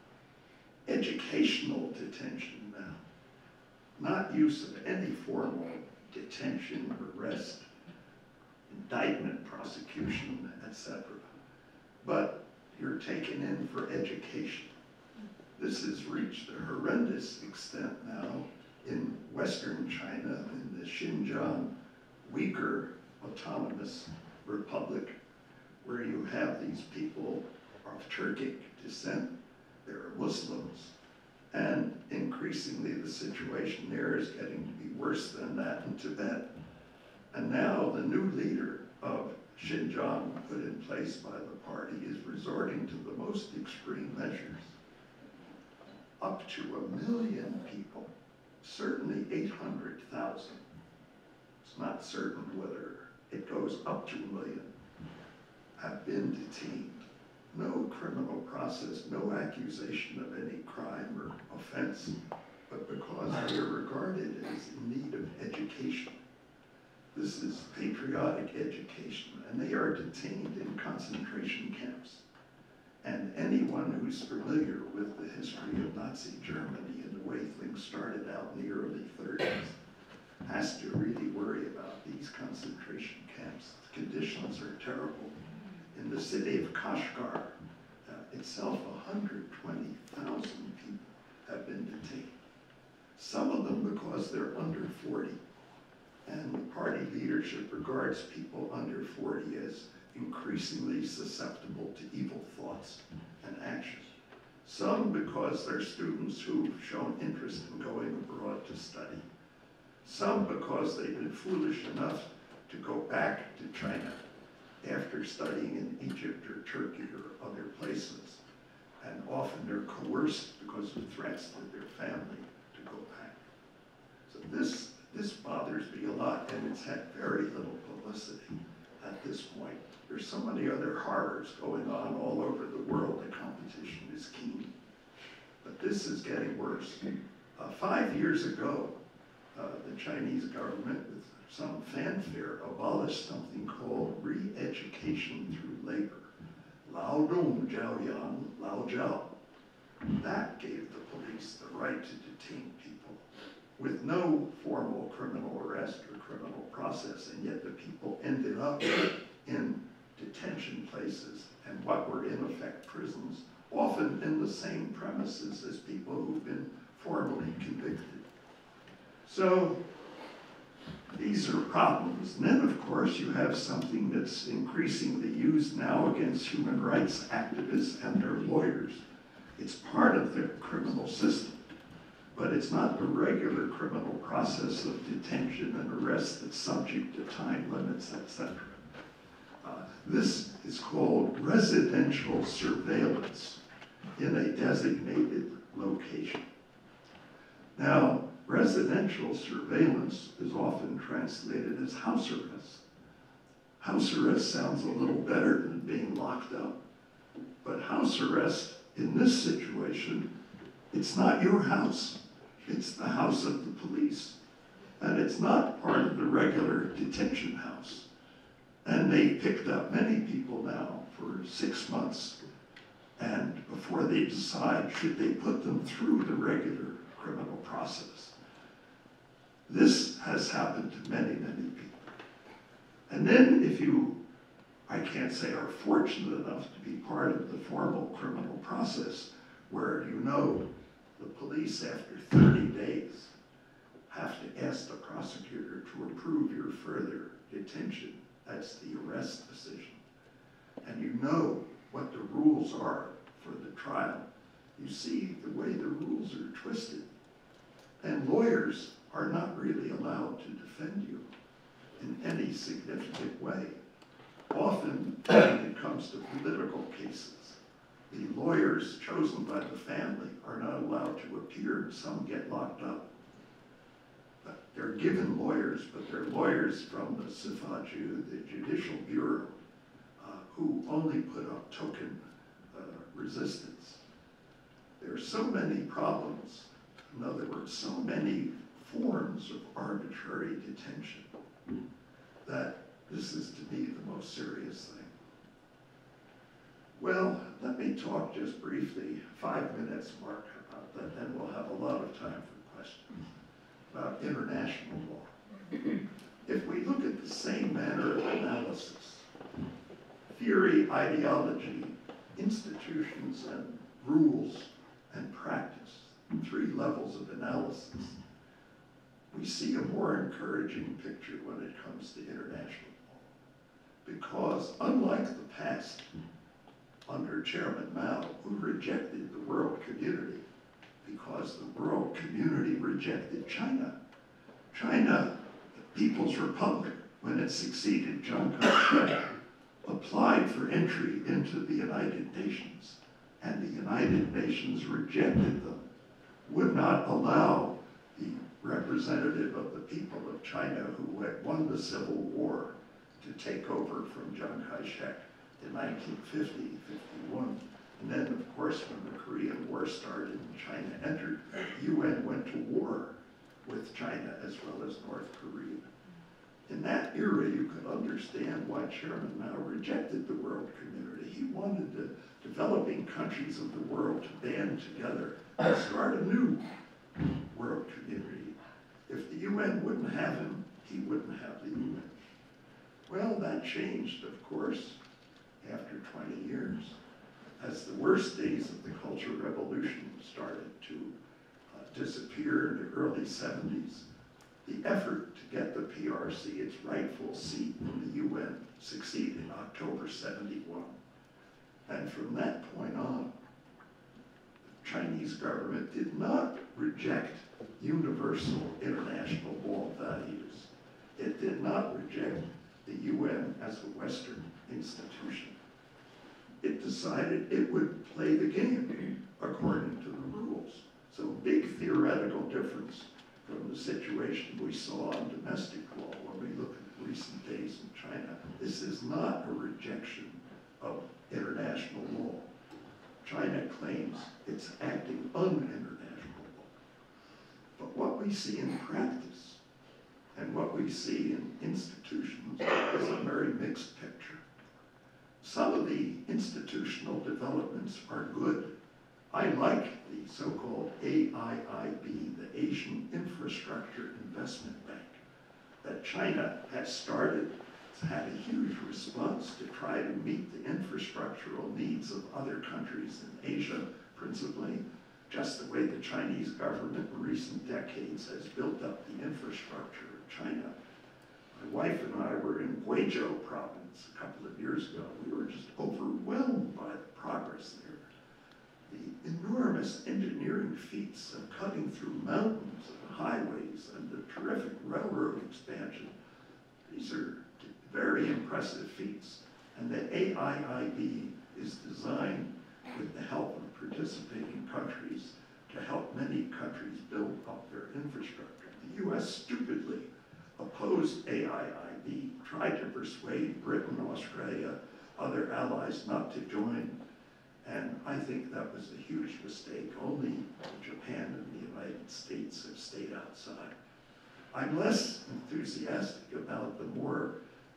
educational detention now, not use of any formal detention, arrest, indictment, prosecution, etc. But you're taken in for education. This has reached a horrendous extent now in Western China, in the Xinjiang Uyghur Autonomous Republic, where you have these people of Turkic descent. They're Muslims. And increasingly the situation there is getting to be worse than that in Tibet. And now the new leader of Xinjiang, put in place by the party, is resorting to the most extreme measures. Up to 1 million people, certainly 800,000. It's not certain whether it goes up to 1 million, have been detained. No criminal process, no accusation of any crime or offense, but because they are regarded as in need of education. This is patriotic education, and they are detained in concentration camps. And anyone who's familiar with the history of Nazi Germany and the way things started out in the early 30s has to really worry about these concentration camps. The conditions are terrible. In the city of Kashgar itself, 120,000 people have been detained. Some of them because they're under 40. And the party leadership regards people under 40 as increasingly susceptible to evil thoughts and actions. Some because they're students who've shown interest in going abroad to study. Some because they've been foolish enough to go back to China after studying in Egypt or Turkey or other places. And often they're coerced because of threats to their family to go back. So this bothers me a lot, and it's had very little publicity at this point. There's so many other horrors going on all over the world. The competition is keen. But this is getting worse. 5 years ago, the Chinese government, with some fanfare, abolished something called re-education through labor. 劳动教养, 劳教. That gave the police the right to detain people with no formal criminal arrest or criminal process, and yet the people ended up in detention places and what were in effect prisons, often in the same premises as people who've been formally convicted. So these are problems. And then, of course, you have something that's increasingly used now against human rights activists and their lawyers. It's part of the criminal system, but it's not the regular criminal process of detention and arrest that's subject to time limits, etc. This is called residential surveillance in a designated location. Now, residential surveillance is often translated as house arrest. House arrest sounds a little better than being locked up, but house arrest in this situation, it's not your house, it's the house of the police. And it's not part of the regular detention house. And they picked up many people now for 6 months, and before they decide should they put them through the regular criminal process. This has happened to many, many people. And then if you, I can't say are fortunate enough to be part of the formal criminal process, where you know the police after 30 days have to ask the prosecutor to approve your further detention. That's the arrest decision. And you know what the rules are for the trial. You see the way the rules are twisted. And lawyers are not really allowed to defend you in any significant way. Often, when it comes to political cases, the lawyers chosen by the family are not allowed to appear, and some get locked up. But they're given lawyers, but they're lawyers from the Sifaju, the Judicial Bureau, who only put up token resistance. There are so many problems. In other words, so many forms of arbitrary detention that this is, to me, the most serious thing. Well, let me talk just briefly, 5 minutes, Mark, about that, then we'll have a lot of time for questions, about international law. If we look at the same manner of analysis, theory, ideology, institutions, and rules, and practice, 3 levels of analysis, we see a more encouraging picture when it comes to international law. Because unlike the past, under Chairman Mao, who rejected the world community because the world community rejected China. China, the People's Republic, when it succeeded Chiang Kai-shek, applied for entry into the United Nations, and the United Nations rejected them, would not allow the representative of the people of China who had won the Civil War to take over from Chiang Kai-shek in 1950-51. And then, of course, when the Korean War started and China entered, the UN went to war with China as well as North Korea. In that era, you could understand why Chairman Mao rejected the world community. He wanted the developing countries of the world to band together and start a new world community. If the UN wouldn't have him, he wouldn't have the UN. Well, that changed, of course, after 20 years, as the worst days of the Cultural Revolution started to disappear in the early 70s. The effort to get the PRC its rightful seat in the UN succeeded in October 71. And from that point on, the Chinese government did not reject universal international law values. It did not reject the UN as a Western institution. It decided it would play the game according to the rules. So big theoretical difference from the situation we saw on domestic law when we look at recent days in China. This is not a rejection of international law. China claims it's acting un-international law. But what we see in practice and what we see in institutions is a very mixed picture. Some of the institutional developments are good, I like the so-called AIIB, the Asian Infrastructure Investment Bank, that China has started. It's had a huge response to try to meet the infrastructural needs of other countries in Asia, principally, just the way the Chinese government in recent decades has built up the infrastructure of China. My wife and I were in Guizhou province a couple of years ago. We were just overwhelmed by the progress there. The enormous engineering feats of cutting through mountains and highways and the terrific railroad expansion. These are very impressive feats. And the AIIB is designed with the help of participating countries to help many countries build up their infrastructure. The US stupidly opposed AIIB, tried to persuade Britain, Australia, other allies not to join. And I think that was a huge mistake. Only Japan and the United States have stayed outside. I'm less enthusiastic about the more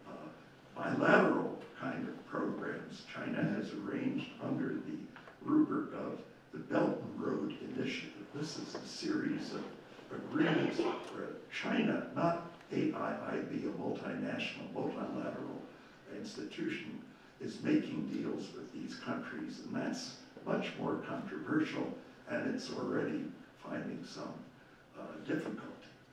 bilateral kind of programs China has arranged under the rubric of the Belt and Road Initiative. This is a series of agreements where China, not AIIB, a multinational, multilateral institution, is making deals with these countries, and that's much more controversial, and it's already finding some difficulty.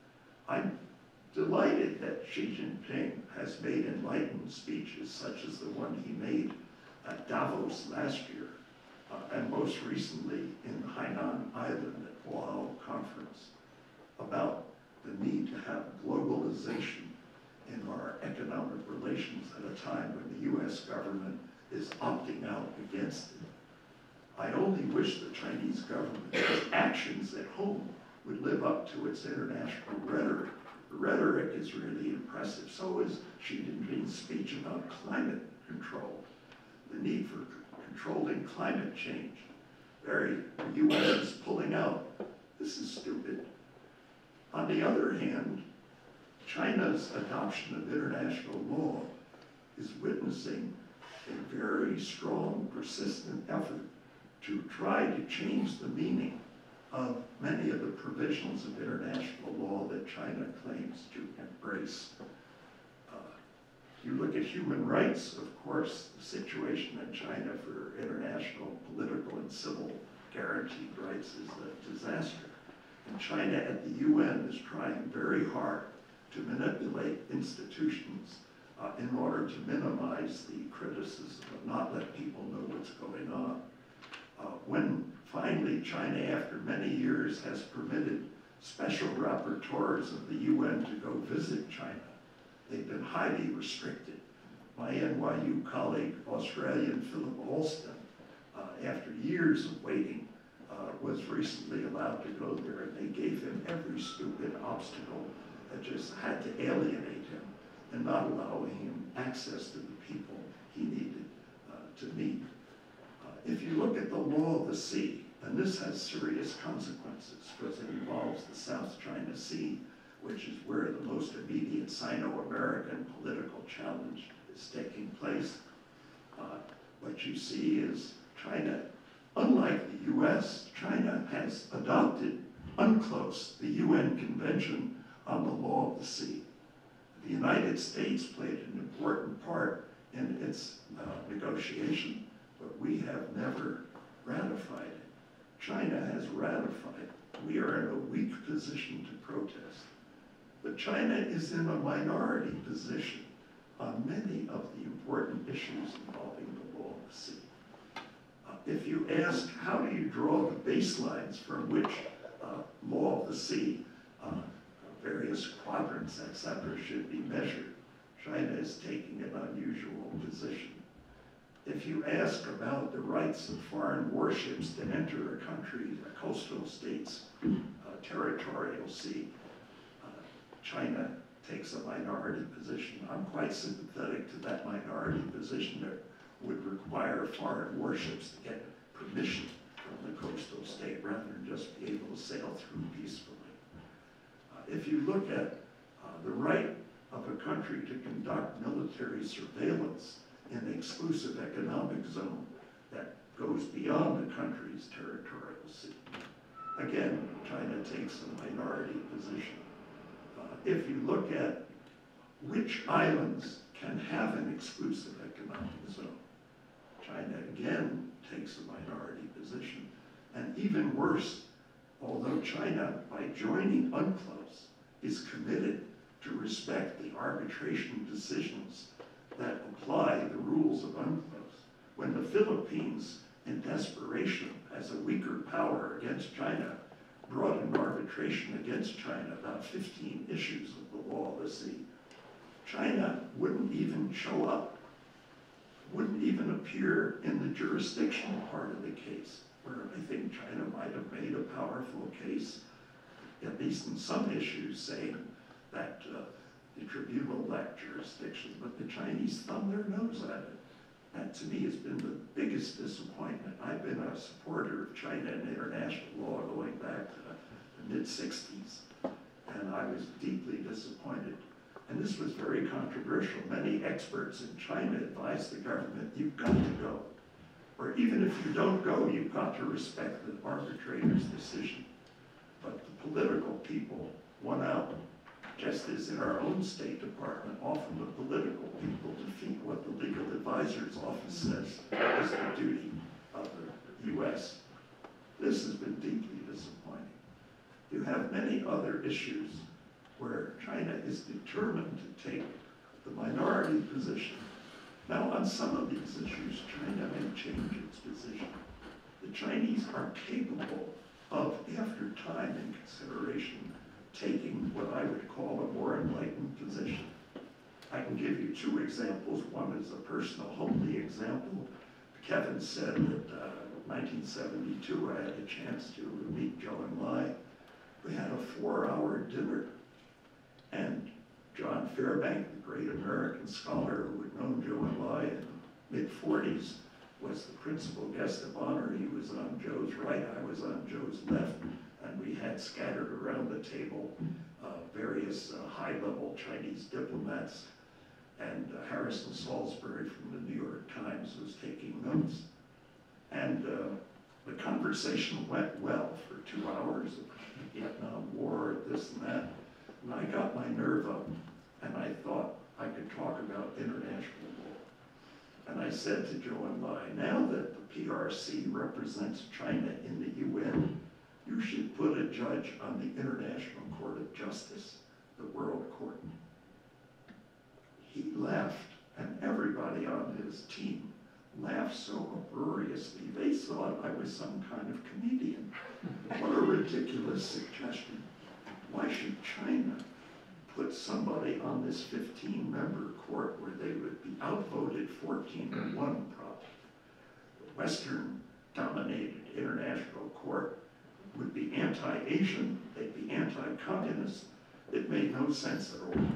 I'm delighted that Xi Jinping has made enlightened speeches such as the one he made at Davos last year, and most recently in Hainan Island at Boao Conference, about the need to have globalization in our economic relations at a time when the US government is opting out against it. I only wish the Chinese government's actions at home would live up to its international rhetoric. The rhetoric is really impressive. So is Xi Jinping's speech about climate control, the need for controlling climate change. The US is pulling out. This is stupid. On the other hand, China's adoption of international law is witnessing a very strong, persistent effort to try to change the meaning of many of the provisions of international law that China claims to embrace. You look at human rights, of course, the situation in China for international, political, and civil guaranteed rights is a disaster. And China at the UN is trying very hard to manipulate institutions in order to minimize the criticism and not let people know what's going on. When finally China, after many years, has permitted special rapporteurs of the UN to go visit China, they've been highly restricted. My NYU colleague, Australian Philip Alston, after years of waiting, was recently allowed to go there, and they gave him every stupid obstacle that just had to alienate him and not allowing him access to the people he needed to meet. If you look at the law of the sea, and this has serious consequences because it involves the South China Sea, which is where the most immediate Sino-American political challenge is taking place. What you see is China, unlike the US, China has adopted UNCLOS, the UN Convention on the Law of the Sea. The United States played an important part in its negotiation, but we have never ratified it. China has ratified it. We are in a weak position to protest. But China is in a minority position on many of the important issues involving the law of the sea. If you ask, how do you draw the baselines from which law of the sea, various quadrants, etc., should be measured, China is taking an unusual position. If you ask about the rights of foreign warships to enter a country, a coastal state's territorial sea, China takes a minority position. I'm quite sympathetic to that minority position that would require foreign warships to get permission from the coastal state rather than just be able to sail through peacefully. If you look at the right of a country to conduct military surveillance in the exclusive economic zone that goes beyond a country's territorial sea. Again, China takes a minority position. If you look at which islands can have an exclusive economic zone, China again takes a minority position. And even worse, although China, by joining UNCLOS, is committed to respect the arbitration decisions that apply the rules of UNCLOS, when the Philippines, in desperation as a weaker power against China, brought an arbitration against China about 15 issues of the law of the sea, China wouldn't even show up, wouldn't even appear in the jurisdictional part of the case, where I think China might have made a powerful case, at least in some issues, saying that the tribunal lacked jurisdiction, but the Chinese thumbed their nose at it. That, to me, has been the biggest disappointment. I've been a supporter of China and international law going back to the mid-60s, and I was deeply disappointed. And this was very controversial. Many experts in China advised the government, you've got to go. Or even if you don't go, you've got to respect the arbitrator's decision. But the political people won out. Just as in our own State Department, often the political people defeat what the legal advisor's office says is the duty of the U.S. This has been deeply disappointing. You have many other issues where China is determined to take the minority position. Now, on some of these issues, China may change its position. The Chinese are capable of, after time and consideration, taking what I would call a more enlightened position. I can give you two examples. One is a personal, homely example. Kevin said that 1972, I had a chance to meet Zhou Enlai. We had a 4-hour dinner. And John Fairbank, the great American scholar who had known Zhou Enlai in the mid-40s, was the principal guest of honor. He was on Zhou's right, I was on Zhou's left, and we had scattered around the table various high-level Chinese diplomats, and Harrison Salisbury from the New York Times was taking notes. And the conversation went well for 2 hours, the Vietnam War, this and that, and I got my nerve up, and I thought I could talk about international law. And I said to Zhou Enlai, now that the PRC represents China in the UN, you should put a judge on the International Court of Justice, the World Court. He laughed, and everybody on his team laughed so uproariously. They thought I was some kind of comedian. What a ridiculous suggestion. Why should China put somebody on this 15-member court where they would be outvoted 14-1 probably? The Western-dominated international court would be anti-Asian, they'd be anti-communist. It made no sense at all.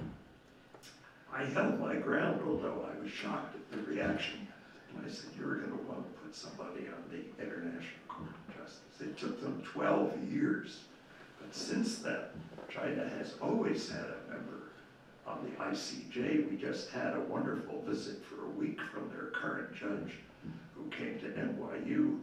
I held my ground, although I was shocked at the reaction. And I said, you're going to want to put somebody on the International Court of Justice. It took them 12 years. But since then, China has always had a member on the ICJ. We just had a wonderful visit for a week from their current judge who came to NYU.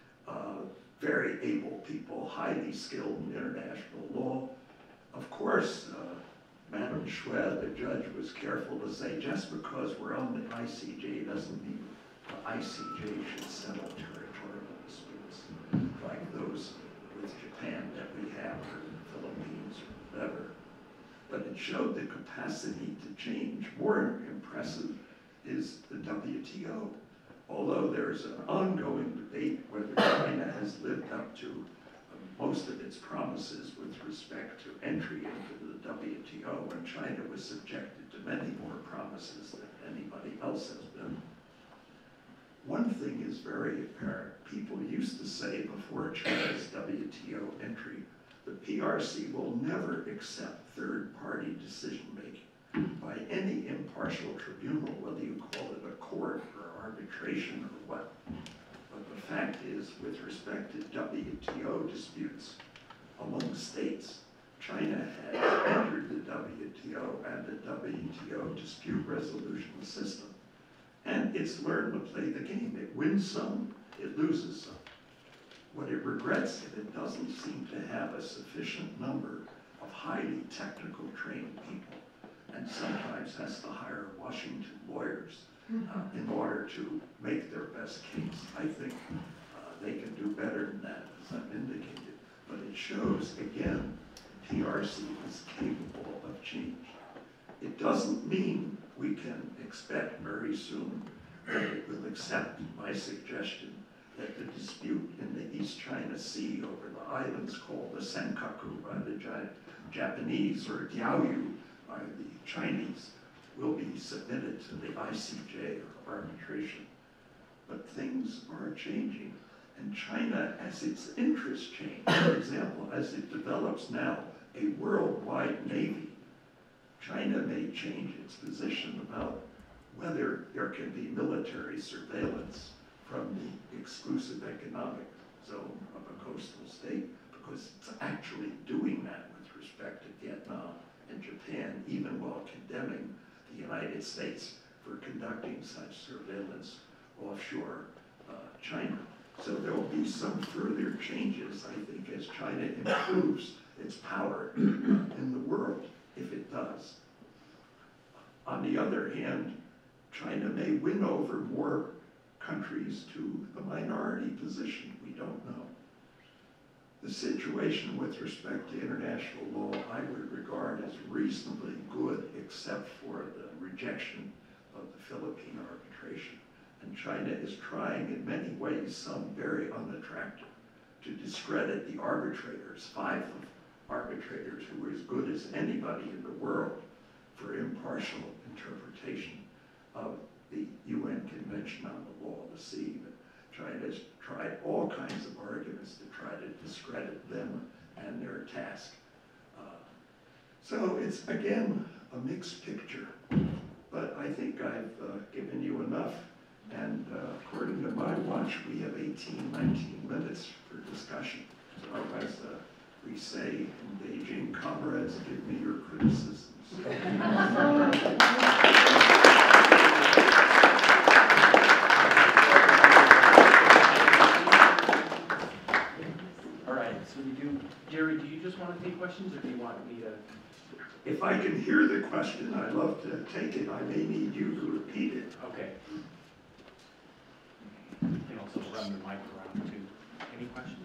Very able people, highly skilled in international law. Of course, Madame Xue, the judge, was careful to say, just because we're on the ICJ doesn't mean the ICJ should settle territorial disputes like those with Japan that we have, or the Philippines, or whatever. But it showed the capacity to change. More impressive is the WTO. Although there's an ongoing debate whether China has lived up to most of its promises with respect to entry into the WTO, and China was subjected to many more promises than anybody else has been. One thing is very apparent. People used to say before China's WTO entry, the PRC will never accept third-party decision-making by any impartial tribunal, whether you call it a court or arbitration or what. But the fact is, with respect to WTO disputes among states, China has entered the WTO and the WTO dispute resolution system. And it's learned to play the game. It wins some, it loses some. What it regrets is it doesn't seem to have a sufficient number of highly technical trained people, and sometimes has to hire Washington lawyers in order to make their best case. I think they can do better than that, as I've indicated. But it shows, again, PRC is capable of change. It doesn't mean we can expect very soon that it will accept my suggestion that the dispute in the East China Sea over the islands called the Senkaku by the Japanese or Diaoyu by the Chinese will be submitted to the ICJ or arbitration. But things are changing. And China, as its interests change, for example, as it develops now a worldwide navy, China may change its position about whether there can be military surveillance from the exclusive economic zone of a coastal state, because it's actually doing that with respect to Vietnam and Japan, even while condemning the United States for conducting such surveillance offshore China. So there will be some further changes, I think, as China improves its power in the world, if it does. On the other hand, China may win over more countries to the minority position. We don't know. The situation with respect to international law I would regard as reasonably good, except for the rejection of the Philippine arbitration. And China is trying in many ways, some very unattractive, to discredit the arbitrators, 5 arbitrators who were as good as anybody in the world for impartial interpretation of the UN Convention on the Law of the Sea. But China has tried all kinds of arguments to try to discredit them and their task. So it's, again, a mixed picture. But I think I've given you enough. And according to my watch, we have 18, 19 minutes for discussion. So as we say in Beijing, comrades, give me your criticisms. All right, so Jerry, do you just want to take questions, or do you want me to? If I can hear the question, I'd love to take it. I may need you to repeat it. Okay. You can also run the mic around too. Any questions?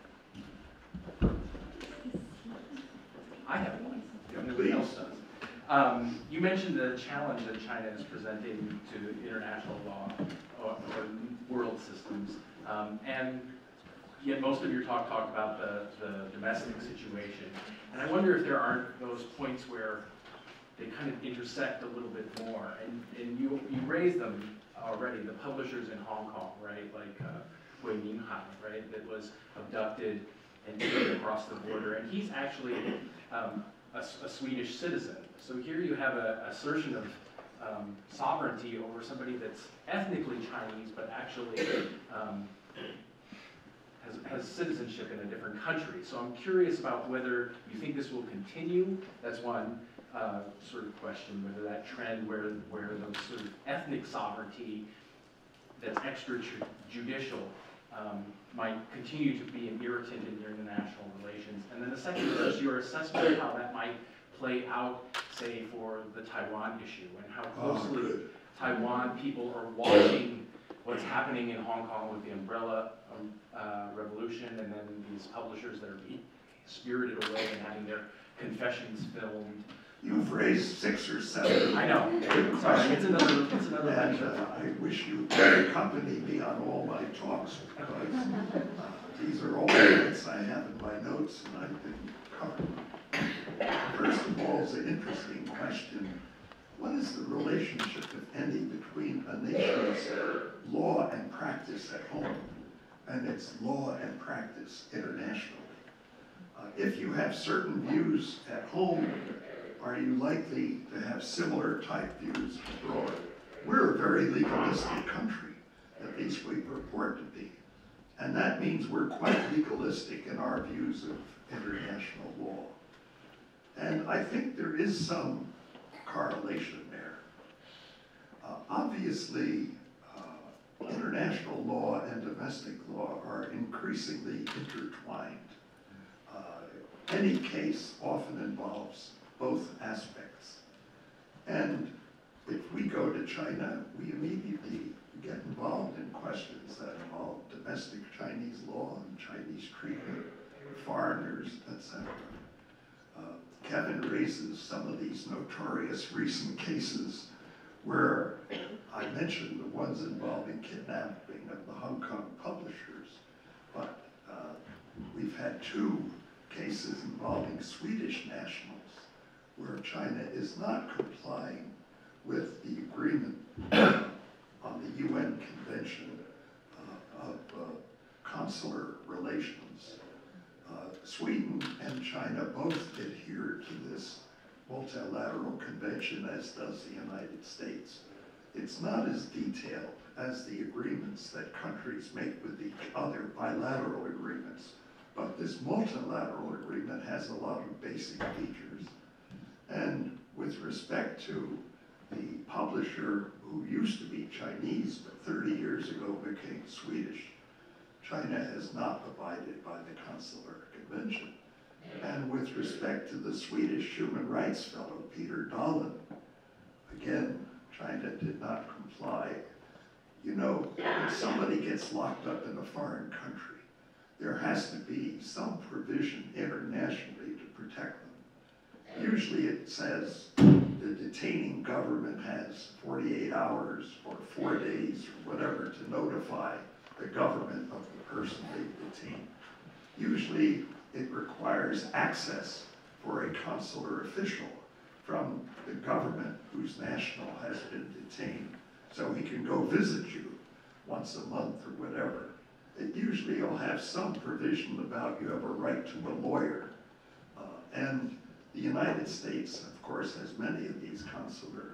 I have one. If nobody else does. You mentioned the challenge that China is presenting to international law or world systems, and yet most of your talk talked about the domestic situation. And I wonder if there aren't those points where they kind of intersect a little bit more. And you raised them already, the publishers in Hong Kong, right? Like Hui Minhai, right? That was abducted and taken across the border. And he's actually a Swedish citizen. So here you have an assertion of sovereignty over somebody that's ethnically Chinese, but actually has citizenship in a different country. So I'm curious about whether you think this will continue. That's one sort of question, whether that trend where those sort of ethnic sovereignty that's extrajudicial might continue to be an irritant in your international relations. And then the second is your assessment of how that might play out, say, for the Taiwan issue, and how closely Taiwan people are watching what's happening in Hong Kong with the umbrella revolution, and then these publishers that are being spirited away and having their confessions filmed. You've raised 6 or 7. I know. Sorry, it's another and I wish you would accompany me on all my talks, because these are all points I have in my notes and I've been covering. First of all, it's an interesting question. What is the relationship, if any, between a nation's law and practice at home and its law and practice internationally? If you have certain views at home, are you likely to have similar type views abroad? We're a very legalistic country, at least we purport to be. And that means we're quite legalistic in our views of international law. And I think there is some correlation there. Obviously, obviously, international law and domestic law are increasingly intertwined. Any case often involves both aspects. And if we go to China, we immediately get involved in questions that involve domestic Chinese law and Chinese treatment of foreigners, etc. Kevin raises some of these notorious recent cases where I mentioned the ones involving kidnapping of the Hong Kong publishers, but we've had 2 cases involving Swedish nationals where China is not complying with the agreement on the UN Convention of Consular Relations. Sweden and China both adhere to this multilateral convention, as does the United States. It's not as detailed as the agreements that countries make with each other, bilateral agreements, but this multilateral agreement has a lot of basic features. And with respect to the publisher who used to be Chinese, but 30 years ago became Swedish, China has not abided by the Consular Convention. And with respect to the Swedish human rights fellow, Peter Dahlin, again, China did not comply. You know, when somebody gets locked up in a foreign country, there has to be some provision internationally to protect them. Usually it says the detaining government has 48 hours or 4 days or whatever to notify the government of the person they detain. Usually it requires access for a consular official from the government whose national has been detained, so he can go visit you once a month or whatever. It usually will have some provision about you have a right to a lawyer. And the United States, of course, has many of these consular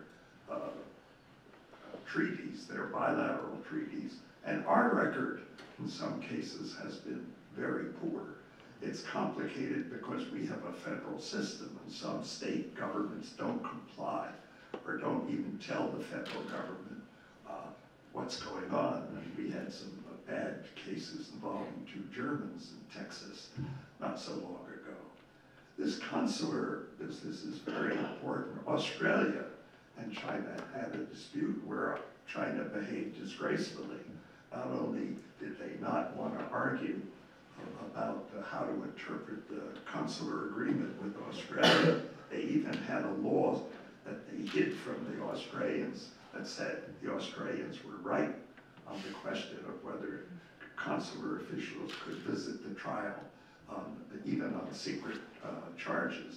treaties. They're bilateral treaties. And our record, in some cases, has been very poor. It's complicated because we have a federal system, and some state governments don't comply or don't even tell the federal government what's going on. And we had some bad cases involving 2 Germans in Texas not so long ago. This consular business is very important. Australia and China had a dispute where China behaved disgracefully. Not only did they not want to argue about how to interpret the consular agreement with Australia, they even had a law that they hid from the Australians that said the Australians were right on the question of whether consular officials could visit the trial, even on secret charges.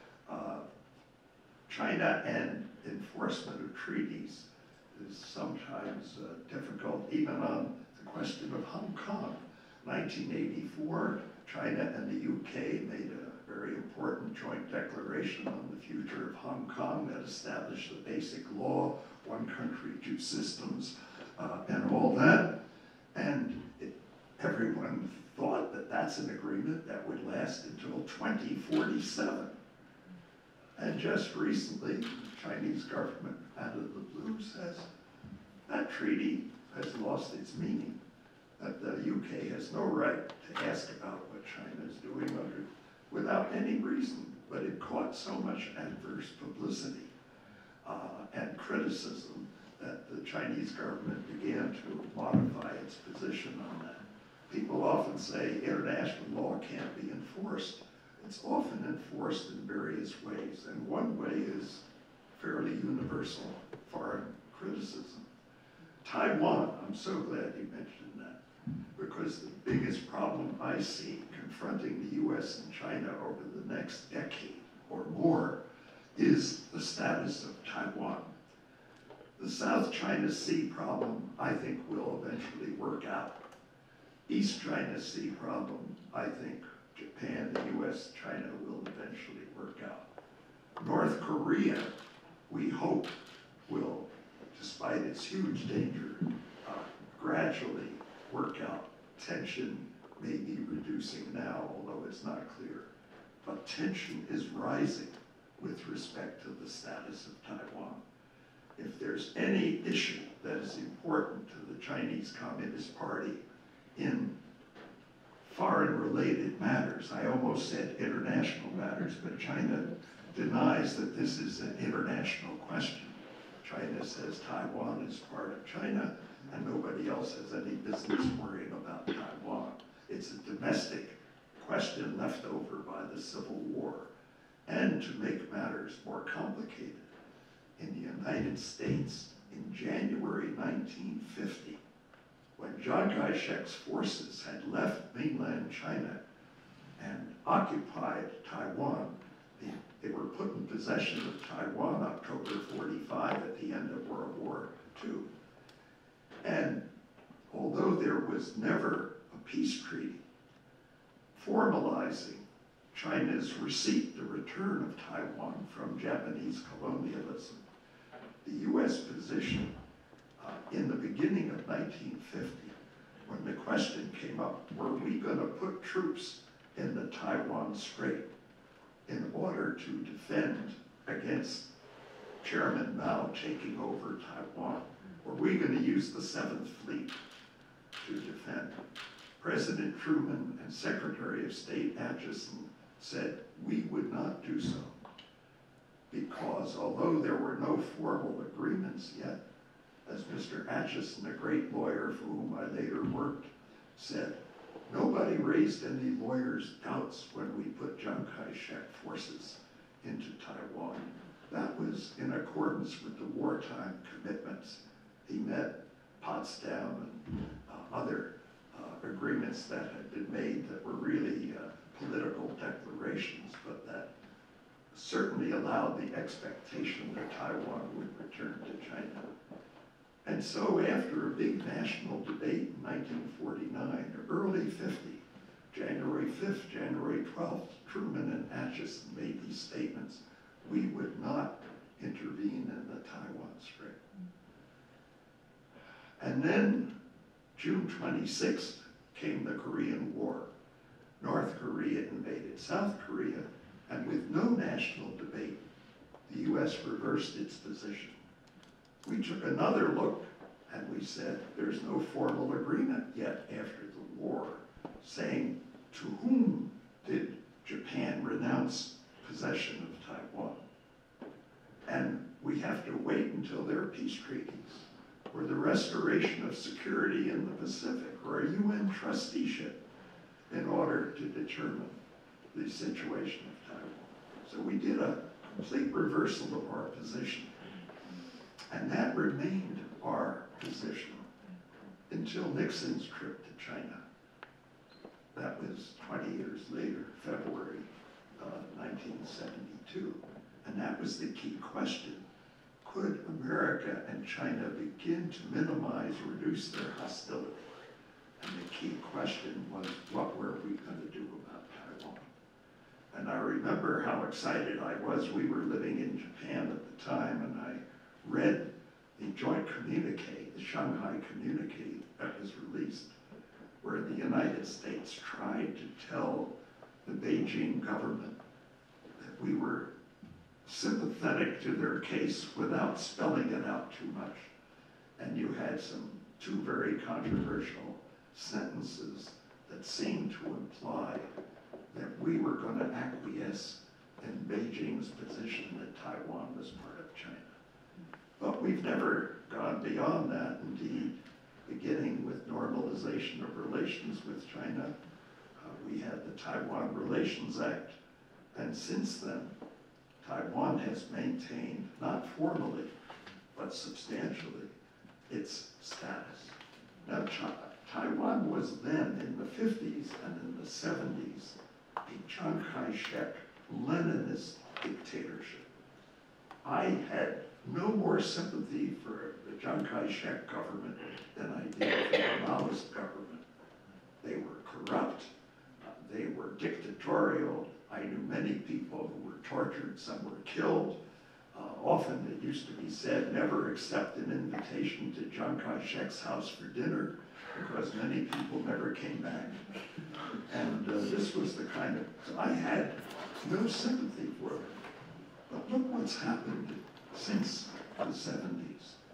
China and enforcement of treaties is sometimes difficult, even on the question of Hong Kong. 1984, China and the UK made a very important joint declaration on the future of Hong Kong that established the basic law, 1 country, 2 systems, and all that. And everyone thought that that's an agreement that would last until 2047. And just recently, the Chinese government, out of the blue, says that treaty has lost its meaning, that the UK has no right to ask about what China is doing without any reason, but it caught so much adverse publicity and criticism that the Chinese government began to modify its position on that. People often say international law can't be enforced. It's often enforced in various ways, and one way is fairly universal foreign criticism. Taiwan, I'm so glad you mentioned that, because the biggest problem I see confronting the US and China over the next decade or more is the status of Taiwan. The South China Sea problem, I think, will eventually work out. East China Sea problem, I think Japan, the US, China will eventually work out. North Korea, we hope, will, despite its huge danger, gradually work out. Tension may be reducing now, although it's not clear. But tension is rising with respect to the status of Taiwan. If there's any issue that is important to the Chinese Communist Party in foreign related matters. I almost said international matters, but China denies that this is an international question. China says Taiwan is part of China and nobody else has any business worrying about Taiwan. It's a domestic question left over by the Civil War. And to make matters more complicated, in the United States in January 1950, when Chiang Kai-shek's forces had left mainland China and occupied Taiwan, they were put in possession of Taiwan October 45 at the end of World War II. And although there was never a peace treaty formalizing China's receipt, the return of Taiwan from Japanese colonialism, the US position in the beginning of 1950, when the question came up, were we going to put troops in the Taiwan Strait in order to defend against Chairman Mao taking over Taiwan? Were we going to use the 7th Fleet to defend? President Truman and Secretary of State Acheson said we would not do so, because although there were no formal agreements yet, as Mr. Acheson, a great lawyer for whom I later worked, said, nobody raised any lawyers' doubts when we put Chiang Kai-shek forces into Taiwan. That was in accordance with the wartime commitments. He met Potsdam and other agreements that had been made that were really political declarations, but that certainly allowed the expectation that Taiwan would return to China. And so after a big national debate in 1949, early 50, January 5th, January 12th, Truman and Acheson made these statements. We would not intervene in the Taiwan Strait. And then June 26th came the Korean War. North Korea invaded South Korea, and with no national debate, the US reversed its position. We took another look and we said, there's no formal agreement yet after the war saying to whom did Japan renounce possession of Taiwan. And we have to wait until there are peace treaties or the restoration of security in the Pacific or a UN trusteeship in order to determine the situation of Taiwan. So we did a complete reversal of our position. And that remained our position until Nixon's trip to China. That was 20 years later, February 1972. And that was the key question. Could America and China begin to minimize, reduce their hostility? And the key question was, what were we going to do about Taiwan? And I remember how excited I was. We were living in Japan at the time, and I read the joint communique, the Shanghai communique that was released, where the United States tried to tell the Beijing government that we were sympathetic to their case without spelling it out too much. And you had two very controversial sentences that seemed to imply that we were going to acquiesce in Beijing's position that Taiwan was part of China. But we've never gone beyond that. Indeed, beginning with normalization of relations with China, we had the Taiwan Relations Act, and since then, Taiwan has maintained, not formally, but substantially, its status. Now, Taiwan was then, in the 50s and in the 70s, a Chiang Kai-shek Leninist dictatorship. I had no more sympathy for the Chiang Kai-shek government than I did for the Maoist government. They were corrupt, they were dictatorial. I knew many people who were tortured, some were killed. Often it used to be said, never accept an invitation to Chiang Kai-shek's house for dinner, because many people never came back. And this was the kind of, so I had no sympathy for it. But look what's happened since the 70s.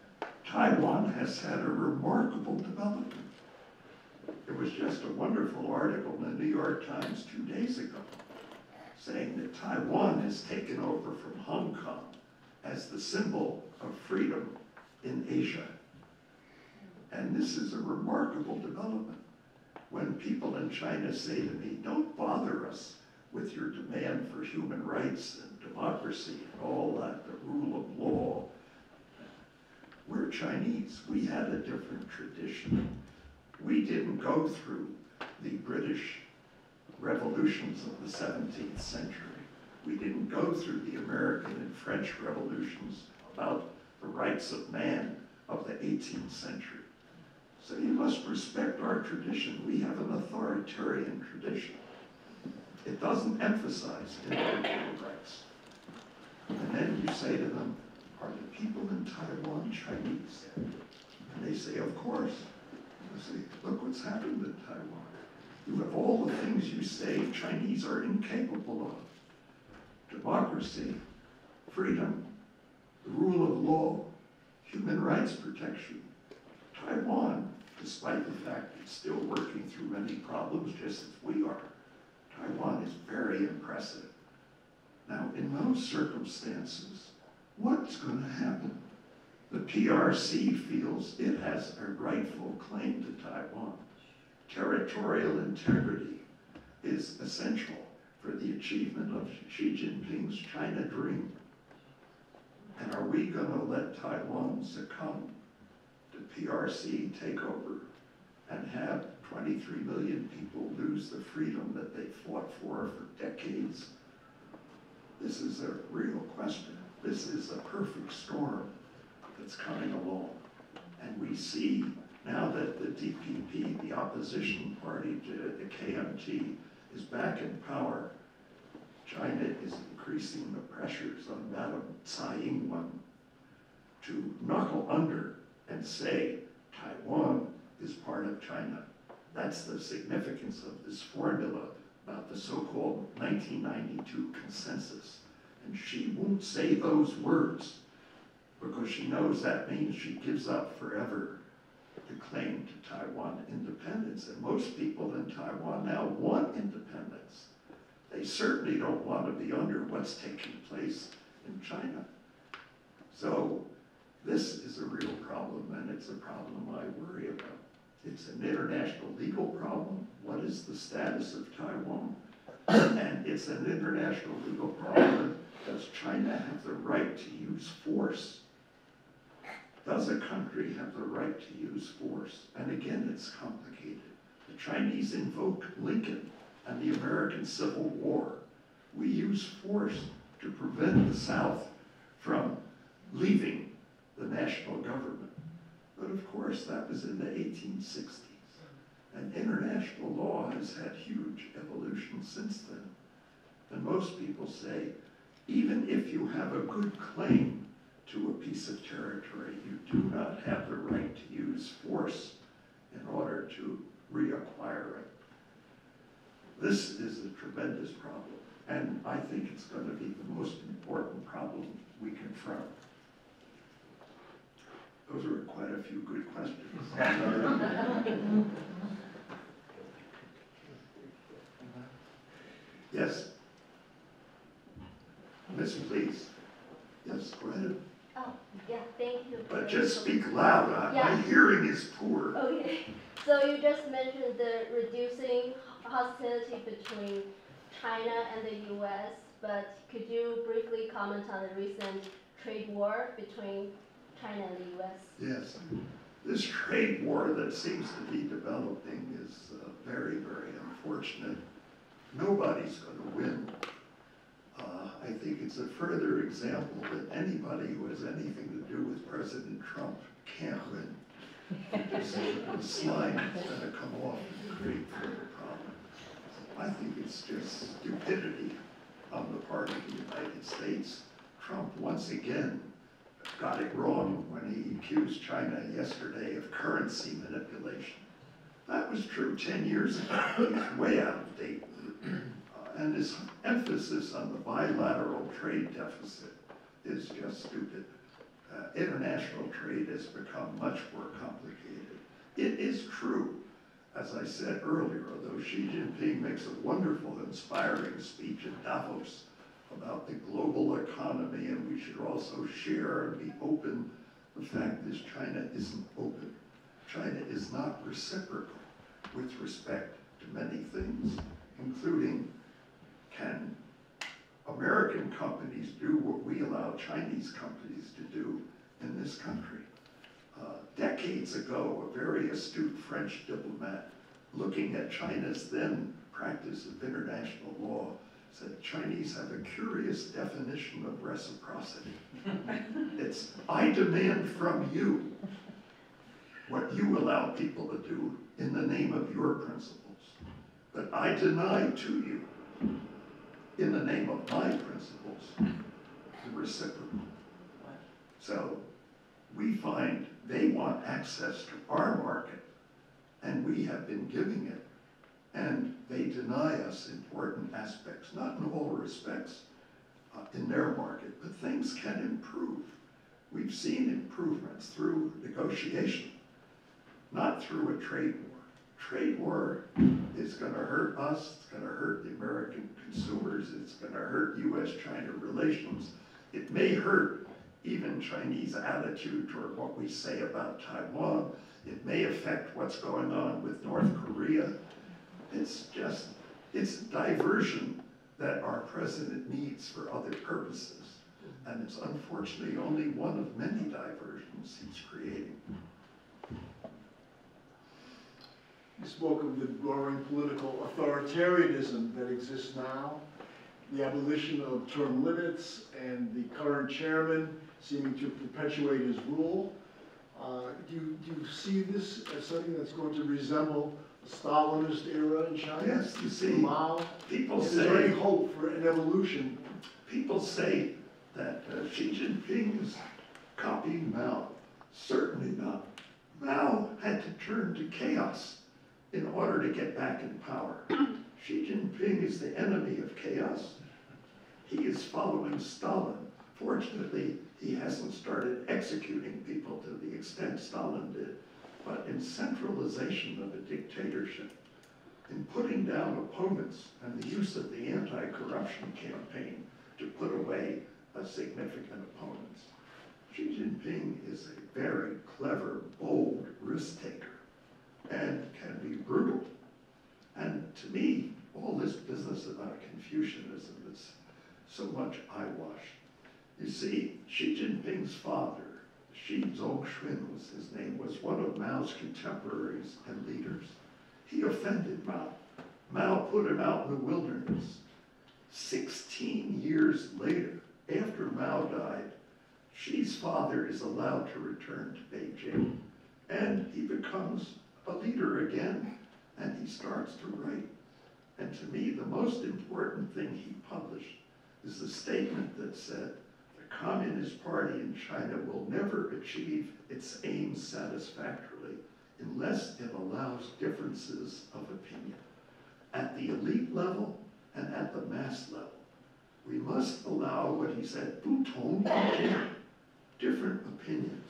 Taiwan has had a remarkable development. There was just a wonderful article in the New York Times 2 days ago saying that Taiwan has taken over from Hong Kong as the symbol of freedom in Asia. And this is a remarkable development. When people in China say to me, don't bother us with your demand for human rights and democracy and all that, the rule of law. We're Chinese. We had a different tradition. We didn't go through the British revolutions of the 17th century. We didn't go through the American and French revolutions about the rights of man of the 18th century. So you must respect our tradition. We have an authoritarian tradition. It doesn't emphasize individual rights. And then you say to them, are the people in Taiwan Chinese? And they say, of course. I say, look what's happened in Taiwan. You have all the things you say Chinese are incapable of. Democracy, freedom, the rule of law, human rights protection. Taiwan, despite the fact it's still working through many problems just as we are, Taiwan is very impressive. Now, in those circumstances, what's going to happen? The PRC feels it has a rightful claim to Taiwan. Territorial integrity is essential for the achievement of Xi Jinping's China dream. And are we going to let Taiwan succumb to PRC takeover and have 23 million people lose the freedom that they fought for decades? This is a real question. This is a perfect storm that's coming along. And we see now that the DPP, the opposition party to the KMT, is back in power, China is increasing the pressures on Madam Tsai Ing-wen to knuckle under and say Taiwan is part of China. That's the significance of this formula about the so-called 1992 consensus. And she won't say those words because she knows that means she gives up forever the claim to Taiwan independence. And most people in Taiwan now want independence. They certainly don't want to be under what's taking place in China. So this is a real problem, and it's a problem I worry about. It's an international legal problem. What is the status of Taiwan? And it's an international legal problem. Does China have the right to use force? Does a country have the right to use force? And again, it's complicated. The Chinese invoke Lincoln and the American Civil War. We use force to prevent the South from leaving the national government. But of course, that was in the 1860s. And international law has had huge evolution since then. And most people say, even if you have a good claim to a piece of territory, you do not have the right to use force in order to reacquire it. This is a tremendous problem, and I think it's going to be the most important problem we confront. Those are quite a few good questions. Yes? Miss, please. Yes, go ahead. Oh, yeah, thank you. But just speak loud. Yeah. My hearing is poor. Okay, so you just mentioned the reducing hostility between China and the US, but could you briefly comment on the recent trade war between China and the US? Yes. This trade war that seems to be developing is very, very unfortunate. Nobody's going to win. I think it's a further example that anybody who has anything to do with President Trump can't win. Because the slime is going to come off and create further problems. I think it's just stupidity on the part of the United States. Trump once again got it wrong when he accused China yesterday of currency manipulation. That was true 10 years ago. He's way out of date. And this emphasis on the bilateral trade deficit is just stupid. international trade has become much more complicated. It is true, as I said earlier, although Xi Jinping makes a wonderful, inspiring speech in Davos about the global economy, and we should also share and be open, the fact is China isn't open. China is not reciprocal with respect to many things, including, can American companies do what we allow Chinese companies to do in this country? Decades ago, a very astute French diplomat, looking at China's then practice of international law, said Chinese have a curious definition of reciprocity. It's, I demand from you what you allow people to do in the name of your principles, but I deny to you, in the name of my principles, the reciprocal. So we find they want access to our market, and we have been giving it, and they deny us important aspects, not in all respects in their market, but things can improve. We've seen improvements through negotiation, not through a trade war. Trade war is going to hurt us, it's going to hurt the American consumers, it's going to hurt U.S.-China relations. It may hurt even Chinese attitude toward what we say about Taiwan. It may affect what's going on with North Korea. It's just, it's diversion that our president needs for other purposes. And it's unfortunately only one of many diversions he's creating. You spoke of the growing political authoritarianism that exists now, the abolition of term limits, and the current chairman seeming to perpetuate his rule. Do you see this as something that's going to resemble the Stalinist era in China? Yes, you see, Mao? people Is there any say, hope for an evolution? people say that Xi Jinping is copying Mao. Certainly not. Mao had to turn to chaos in order to get back in power. Xi Jinping is the enemy of chaos. He is following Stalin. Fortunately, he hasn't started executing people to the extent Stalin did, but in centralization of a dictatorship, in putting down opponents and the use of the anti-corruption campaign to put away significant opponents. Xi Jinping is a very clever, bold risk taker and can be brutal. And to me, all this business about Confucianism is so much eyewash. You see, Xi Jinping's father, Xi Zongxun was his name, was one of Mao's contemporaries and leaders. He offended Mao. Mao put him out in the wilderness. 16 years later, after Mao died, Xi's father is allowed to return to Beijing, and he becomes a leader again, and he starts to write. And to me, the most important thing he published is the statement that said, the Communist Party in China will never achieve its aims satisfactorily unless it allows differences of opinion at the elite level and at the mass level. We must allow what he said, 不同意见, different opinions.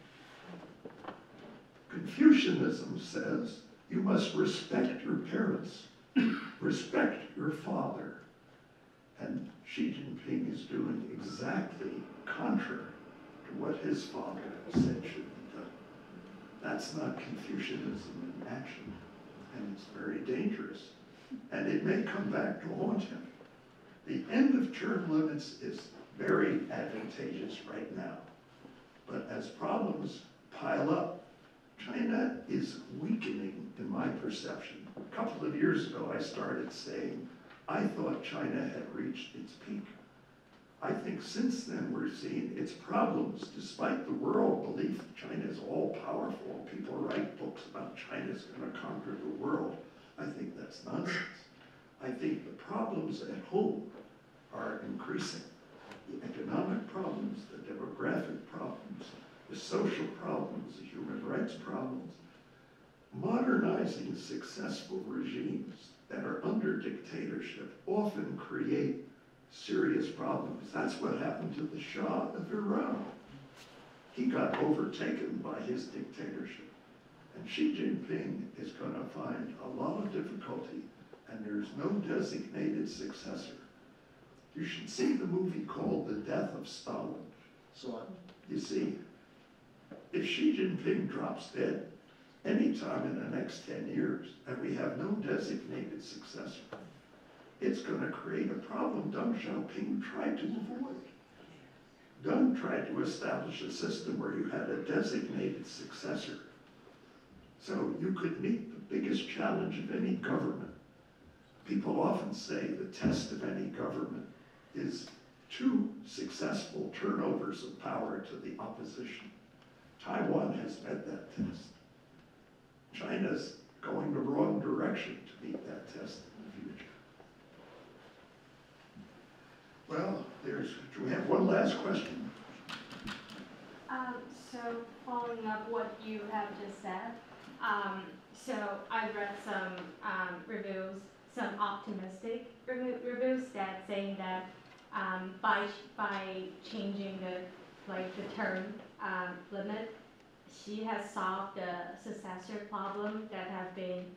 Confucianism says you must respect your parents, respect your father. And Xi Jinping is doing exactly contrary to what his father said should be done. That's not Confucianism in action, and it's very dangerous. And it may come back to haunt him. The end of term limits is very advantageous right now. But as problems pile up, China is weakening in my perception. A couple of years ago, I started saying, I thought China had reached its peak. I think since then we're seeing its problems, despite the world belief China is all powerful. People write books about China's going to conquer the world. I think that's nonsense. I think the problems at home are increasing. The economic problems, the demographic problems, the social problems, the human rights problems. Modernizing successful regimes that are under dictatorship often create serious problems. That's what happened to the Shah of Iran. he got overtaken by his dictatorship. And Xi Jinping is going to find a lot of difficulty, and there's no designated successor. You should see the movie called The Death of Stalin. So You see, if Xi Jinping drops dead anytime in the next 10 years, and we have no designated successor, it's going to create a problem Deng Xiaoping tried to avoid. Deng tried to establish a system where you had a designated successor. So you could meet the biggest challenge of any government. People often say the test of any government is 2 successful turnovers of power to the opposition. Taiwan has met that test. China's going the wrong direction to meet that test in the future. Well, do we have one last question? So following up what you have just said, so I read some reviews, some optimistic reviews that saying that by changing the term limit, she has solved the successor problem that have been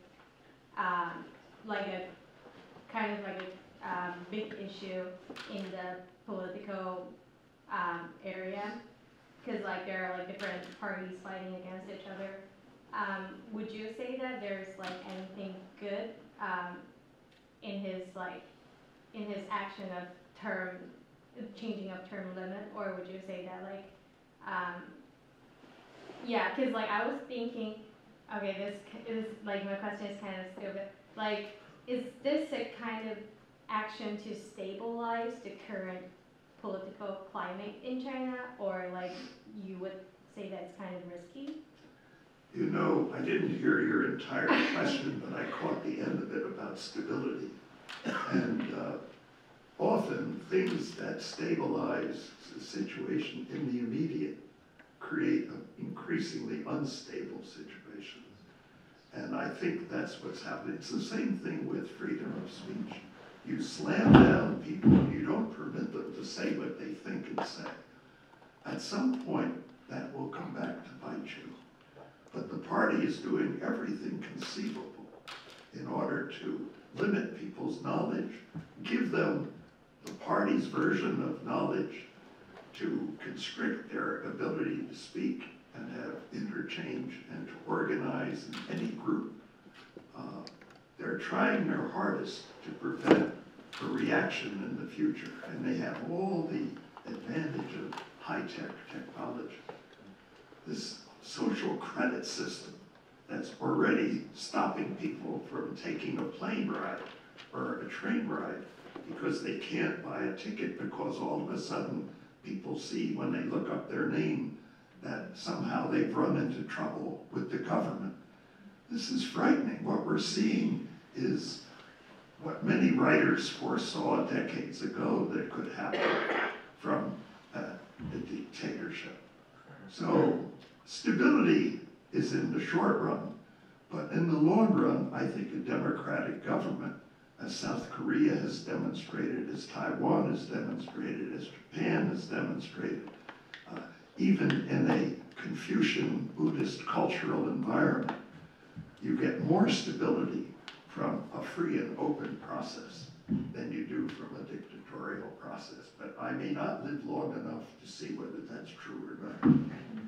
big issue in the political area, because there are different parties fighting against each other. Would you say that there's anything good in his action of changing of term limit, or would you say that yeah, because I was thinking, okay, this is my question is kind of stupid. Is this a kind of action to stabilize the current political climate in China, or you would say that's kind of risky? You know, I didn't hear your entire question, but I caught the end of it about stability. And often things that stabilize the situation in the immediate create an increasingly unstable situation. And I think that's what's happening. It's the same thing with freedom of speech. You slam down people, you don't permit them to say what they think and say. At some point, that will come back to bite you. But the party is doing everything conceivable in order to limit people's knowledge, give them the party's version of knowledge, to constrict their ability to speak and have interchange and to organize in any group. They're trying their hardest to prevent a reaction in the future, and they have all the advantage of high-tech technology. This social credit system that's already stopping people from taking a plane ride or a train ride because they can't buy a ticket because all of a sudden people see when they look up their name that somehow they've run into trouble with the government. This is frightening. What we're seeing is what many writers foresaw decades ago that could happen from a dictatorship. So stability is in the short run, but in the long run, I think a democratic government, as South Korea has demonstrated, as Taiwan has demonstrated, as Japan has demonstrated, even in a Confucian Buddhist cultural environment, you get more stability from a free and open process than you do from a dictatorial process. But I may not live long enough to see whether that's true or not.